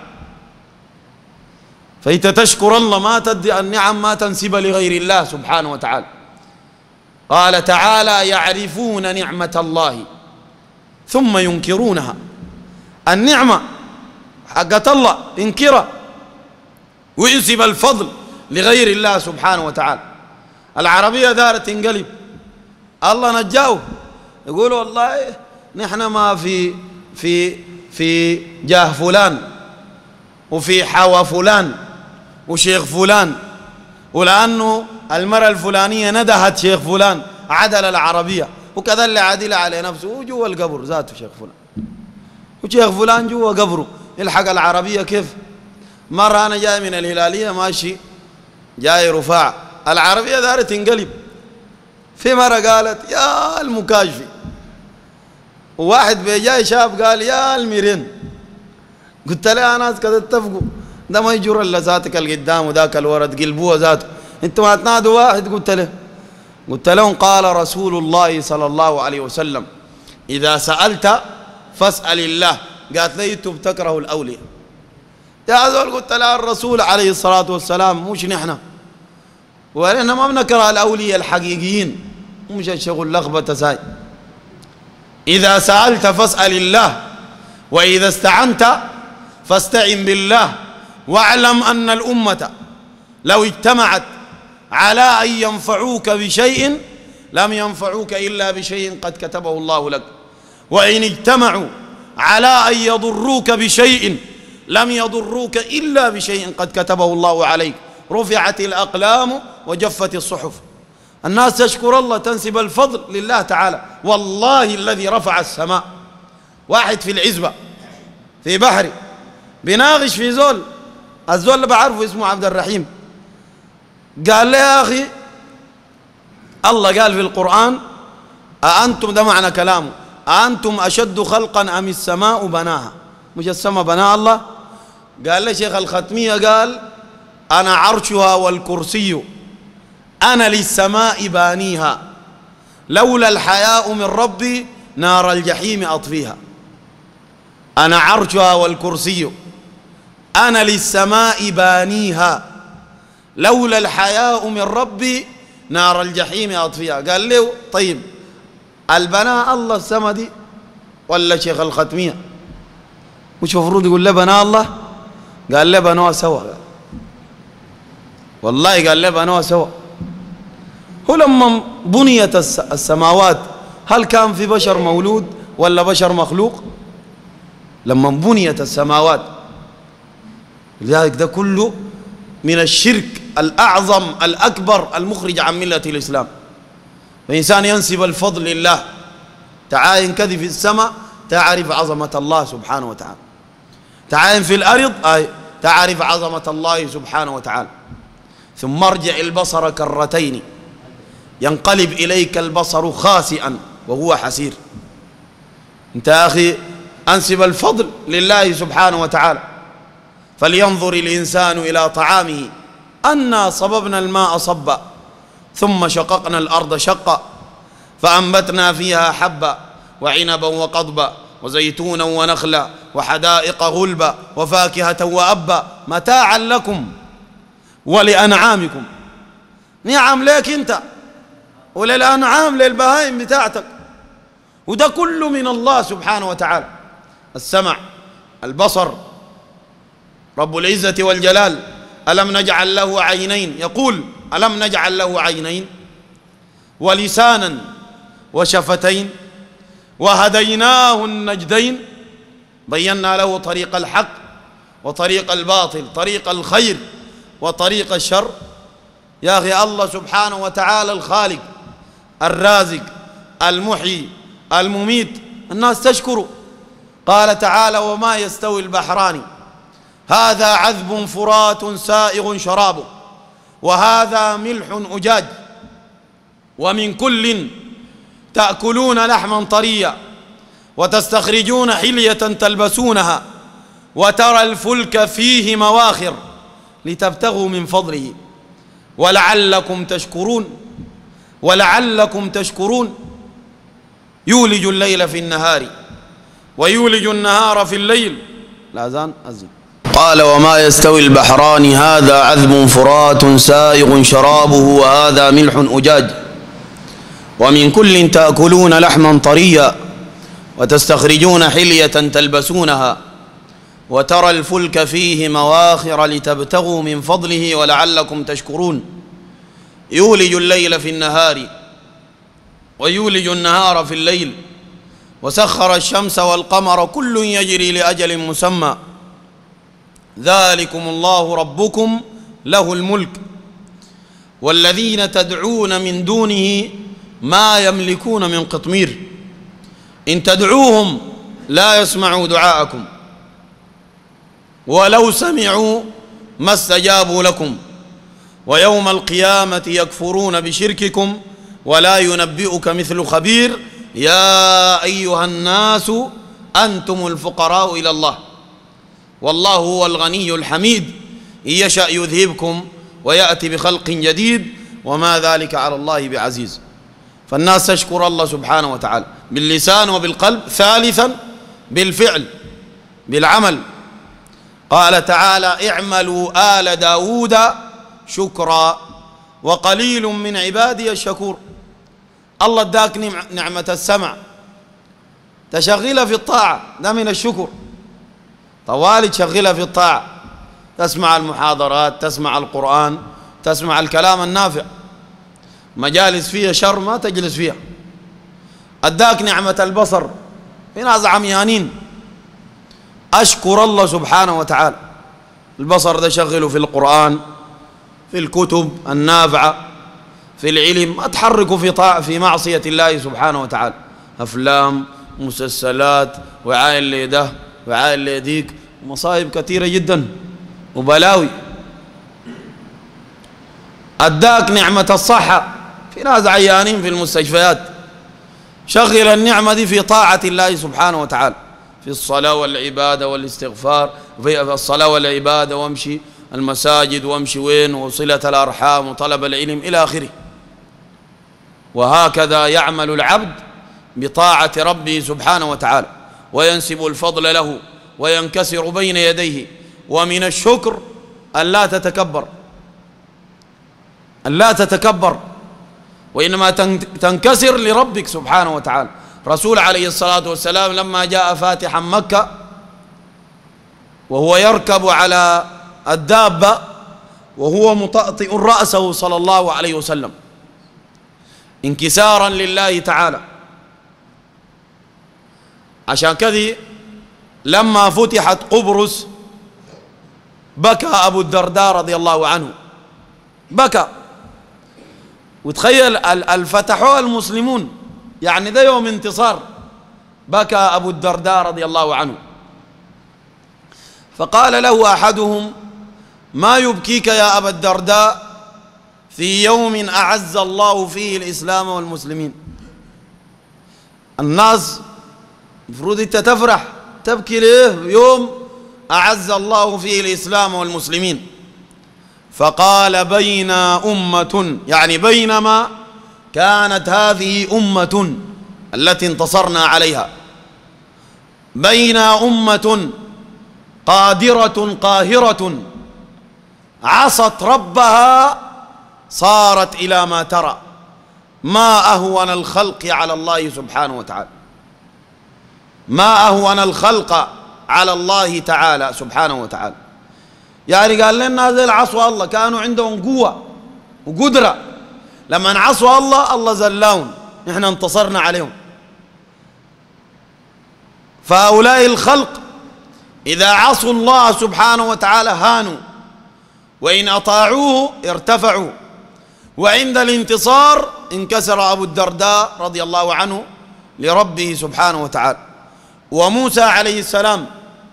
فإنت تشكر الله، ما تدي النعم ما تنسب لغير الله سبحانه وتعالى. قال تعالى يعرفون نعمة الله ثم ينكرونها. النعمة حقت الله انكرها وينسب الفضل لغير الله سبحانه وتعالى. العربية دارت تنقلب، الله نجاه يقول والله نحن ما في في في جاه فلان وفي حوا فلان وشيخ فلان، ولأنه المرأة الفلانية ندهت شيخ فلان عدل العربية، وكذا اللي عدل على نفسه وجوا القبر ذاته شيخ فلان، وشيخ فلان جوا قبره يلحق العربية. كيف؟ مرة أنا جاي من الهلالية ماشي جاي رفاع، العربية دارت تنقلب، في مرة قالت يا المكاشفي، وواحد بيجاي شاب قال يا الميرين. قلت له ناس كذا اتفقوا ده ما يجر الا ذاتك القدام وذاك الورا تقلبوه ذاته، انتوا ما تنادوا واحد. قلت له قلت لهم قال رسول الله صلى الله عليه وسلم إذا سألت فاسأل الله. قالت لي انتوا بتكرهوا الأولياء يا هذول. قلت له الرسول عليه الصلاة والسلام مش نحن، ولأننا ما بنكره الأولياء الحقيقيين، مش الشغل لخبطة ساي. إذا سألت فاسأل الله وإذا استعنت فاستعن بالله، واعلم أن الأمة لو اجتمعت على أن ينفعوك بشيء لم ينفعوك إلا بشيء قد كتبه الله لك، وإن اجتمعوا على أن يضروك بشيء لم يضروك إلا بشيء قد كتبه الله عليك. رفعت الأقلام وجفت الصحف الناس تشكر الله، تنسب الفضل لله تعالى. والله الذي رفع السماء، واحد في العزبة في بحري بيناقش في زول، الزول اللي بعرفه اسمه عبد الرحيم، قال لي يا أخي الله قال في القرآن أأنتم، ده معنى كلامه، أأنتم أشد خلقا أم السماء بناها؟ مش السماء بناها الله؟ قال لي شيخ الختمية قال أنا عرشها والكرسي أنا للسماء بانيها لولا الحياء من ربي نار الجحيم أطفيها. أنا عرشها والكرسي أنا للسماء بانيها لولا الحياء من ربي نار الجحيم أطفيها. قال له طيب البناء الله السما دي ولا شيخ الختمية؟ مش مفروض يقول له بناء الله؟ قال له بنوها سوا. والله قال له بنوها سوا. هو لما بنيت السماوات هل كان في بشر مولود ولا بشر مخلوق؟ لما بنيت السماوات، لذلك ده كله من الشرك الأعظم الأكبر المخرج عن ملة الإسلام. فإنسان ينسب الفضل لله، تعاين كذي في السماء تعرف عظمة الله سبحانه وتعالى، تعاين في الأرض أي تعرف عظمة الله سبحانه وتعالى. ثم ارجع البصر كرتين ينقلب إليك البصر خاسئا وهو حسير. انت يا أخي أنسب الفضل لله سبحانه وتعالى. فلينظر الإنسان إلى طعامه أنا صببنا الماء صبا ثم شققنا الأرض شقا فأنبتنا فيها حبا وعنبا وقضبا وزيتونا ونخلا وحدائق غلبا وفاكهة وأبا متاعا لكم ولأنعامكم. نعم ليك انت وللأنعام للبهائم بتاعتك، وده كله من الله سبحانه وتعالى. السمع، البصر، رب العزة والجلال ألم نجعل له عينين، يقول ألم نجعل له عينين ولسانا وشفتين وهديناه النجدين بينا له طريق الحق وطريق الباطل، طريق الخير وطريق الشر. يا أخي الله سبحانه وتعالى الخالق الرازق المحيي المميت، الناس تشكره. قال تعالى وما يستوي البحران هذا عذب فرات سائغ شرابه وهذا ملح أجاج ومن كل تأكلون لحما طريا وتستخرجون حلية تلبسونها وترى الفلك فيه مواخر لتبتغوا من فضله ولعلكم تشكرون ولعلكم تشكرون. يولج الليل في النهار ويولج النهار في الليل. الأذان أذن. قال وما يستوي البحران هذا عذب فرات سائغ شرابه وهذا ملح أجاج ومن كل تأكلون لحما طريا وتستخرجون حلية تلبسونها وترى الفلك فيه مواخر لتبتغوا من فضله ولعلكم تشكرون. يولج الليل في النهار ويولج النهار في الليل وسخر الشمس والقمر كل يجري لأجل مسمى ذلكم الله ربكم له الملك والذين تدعون من دونه ما يملكون من قطمير إن تدعوهم لا يسمعوا دعاءكم ولو سمعوا ما استجابوا لكم ويوم القيامة يكفرون بشرككم ولا ينبئك مثل خبير. يا أيها الناس أنتم الفقراء إلى الله والله هو الغني الحميد إن يشأ يذهبكم ويأتي بخلق جديد وما ذلك على الله بعزيز. فالناس تشكر الله سبحانه وتعالى باللسان وبالقلب. ثالثا بالفعل بالعمل. قال تعالى اعملوا آل داود شكرا وقليل من عبادي الشكور. الله اداك نعمة السمع تشغلها في الطاعة، ده من الشكر. طوالي تشغلها في الطاعة، تسمع المحاضرات، تسمع القرآن، تسمع الكلام النافع. مجالس فيها شر ما تجلس فيها. اداك نعمة البصر، في ناس عميانين. أشكر الله سبحانه وتعالى. البصر ده شغله في القرآن، في الكتب النافعة، في العلم، ما تحركوا في طاعة في معصية الله سبحانه وتعالى. أفلام، مسلسلات، وعائل لده وعائل لديك، مصائب كثيرة جدا وبلاوي. أداك نعمة الصحة، في ناس عيانين في المستشفيات، شغل النعمة دي في طاعة الله سبحانه وتعالى، في الصلاة والعبادة والاستغفار، في الصلاة والعبادة، وامشي المساجد وامشي وين، وصلة الأرحام وطلب العلم إلى آخره. وهكذا يعمل العبد بطاعة ربه سبحانه وتعالى، وينسب الفضل له وينكسر بين يديه. ومن الشكر أن لا تتكبر، أن لا تتكبر، وإنما تنكسر لربك سبحانه وتعالى. رسول عليه الصلاة والسلام لما جاء فاتحا مكة وهو يركب على الدابة وهو مطأطئ رأسه صلى الله عليه وسلم انكسارا لله تعالى. عشان كذا لما فتحت قبرص بكى أبو الدرداء رضي الله عنه، بكى. وتخيل الفتحوا المسلمون، يعني ده يوم انتصار، بكى أبو الدرداء رضي الله عنه. فقال له أحدهم: ما يبكيك يا أبا الدرداء في يوم أعز الله فيه الإسلام والمسلمين؟ الناس المفروض أنت تفرح، تبكي ليه يوم أعز الله فيه الإسلام والمسلمين؟ فقال: بين أمة، يعني بينما كانت هذه أمة التي انتصرنا عليها، بين أمة قادرة قاهرة عصت ربها صارت إلى ما ترى، ما أهون الخلق على الله سبحانه وتعالى، ما أهون الخلق على الله تعالى سبحانه وتعالى. يعني قال لنا هذول عصوا الله، كانوا عندهم قوة وقدرة، لما عصوا الله الله زلاهم، نحن انتصرنا عليهم. فهؤلاء الخلق إذا عصوا الله سبحانه وتعالى هانوا، وإن أطاعوه ارتفعوا. وعند الانتصار انكسر أبو الدرداء رضي الله عنه لربه سبحانه وتعالى. وموسى عليه السلام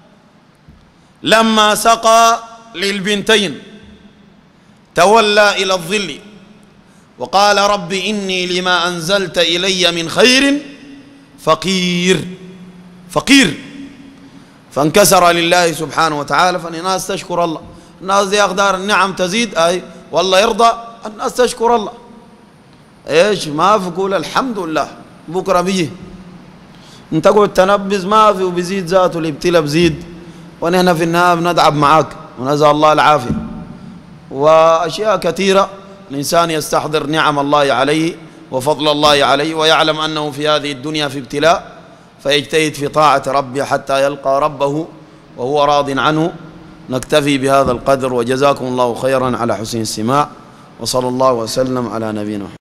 لما سقى للبنتين تولى إلى الظل وقال: رب إني لما أنزلت إلي من خير فقير، فقير. فانكسر لله سبحانه وتعالى. فالناس تشكر الله، الناس دي أقدار النعم تزيد أي والله يرضى، الناس تشكر الله. ايش ما في قول الحمد لله، بكره بيجي انت قلت تنبز ما في وبيزيد ذاته، الابتلاء بزيد، ونحن في النهايه بندعب معاك ونسأل الله العافيه. واشياء كثيره الانسان يستحضر نعم الله عليه وفضل الله عليه، ويعلم انه في هذه الدنيا في ابتلاء، فيجتهد في طاعه ربه حتى يلقى ربه وهو راض عنه. نكتفي بهذا القدر، وجزاكم الله خيرا على حسن السماع، وصلى الله وسلم على نبينا محمد.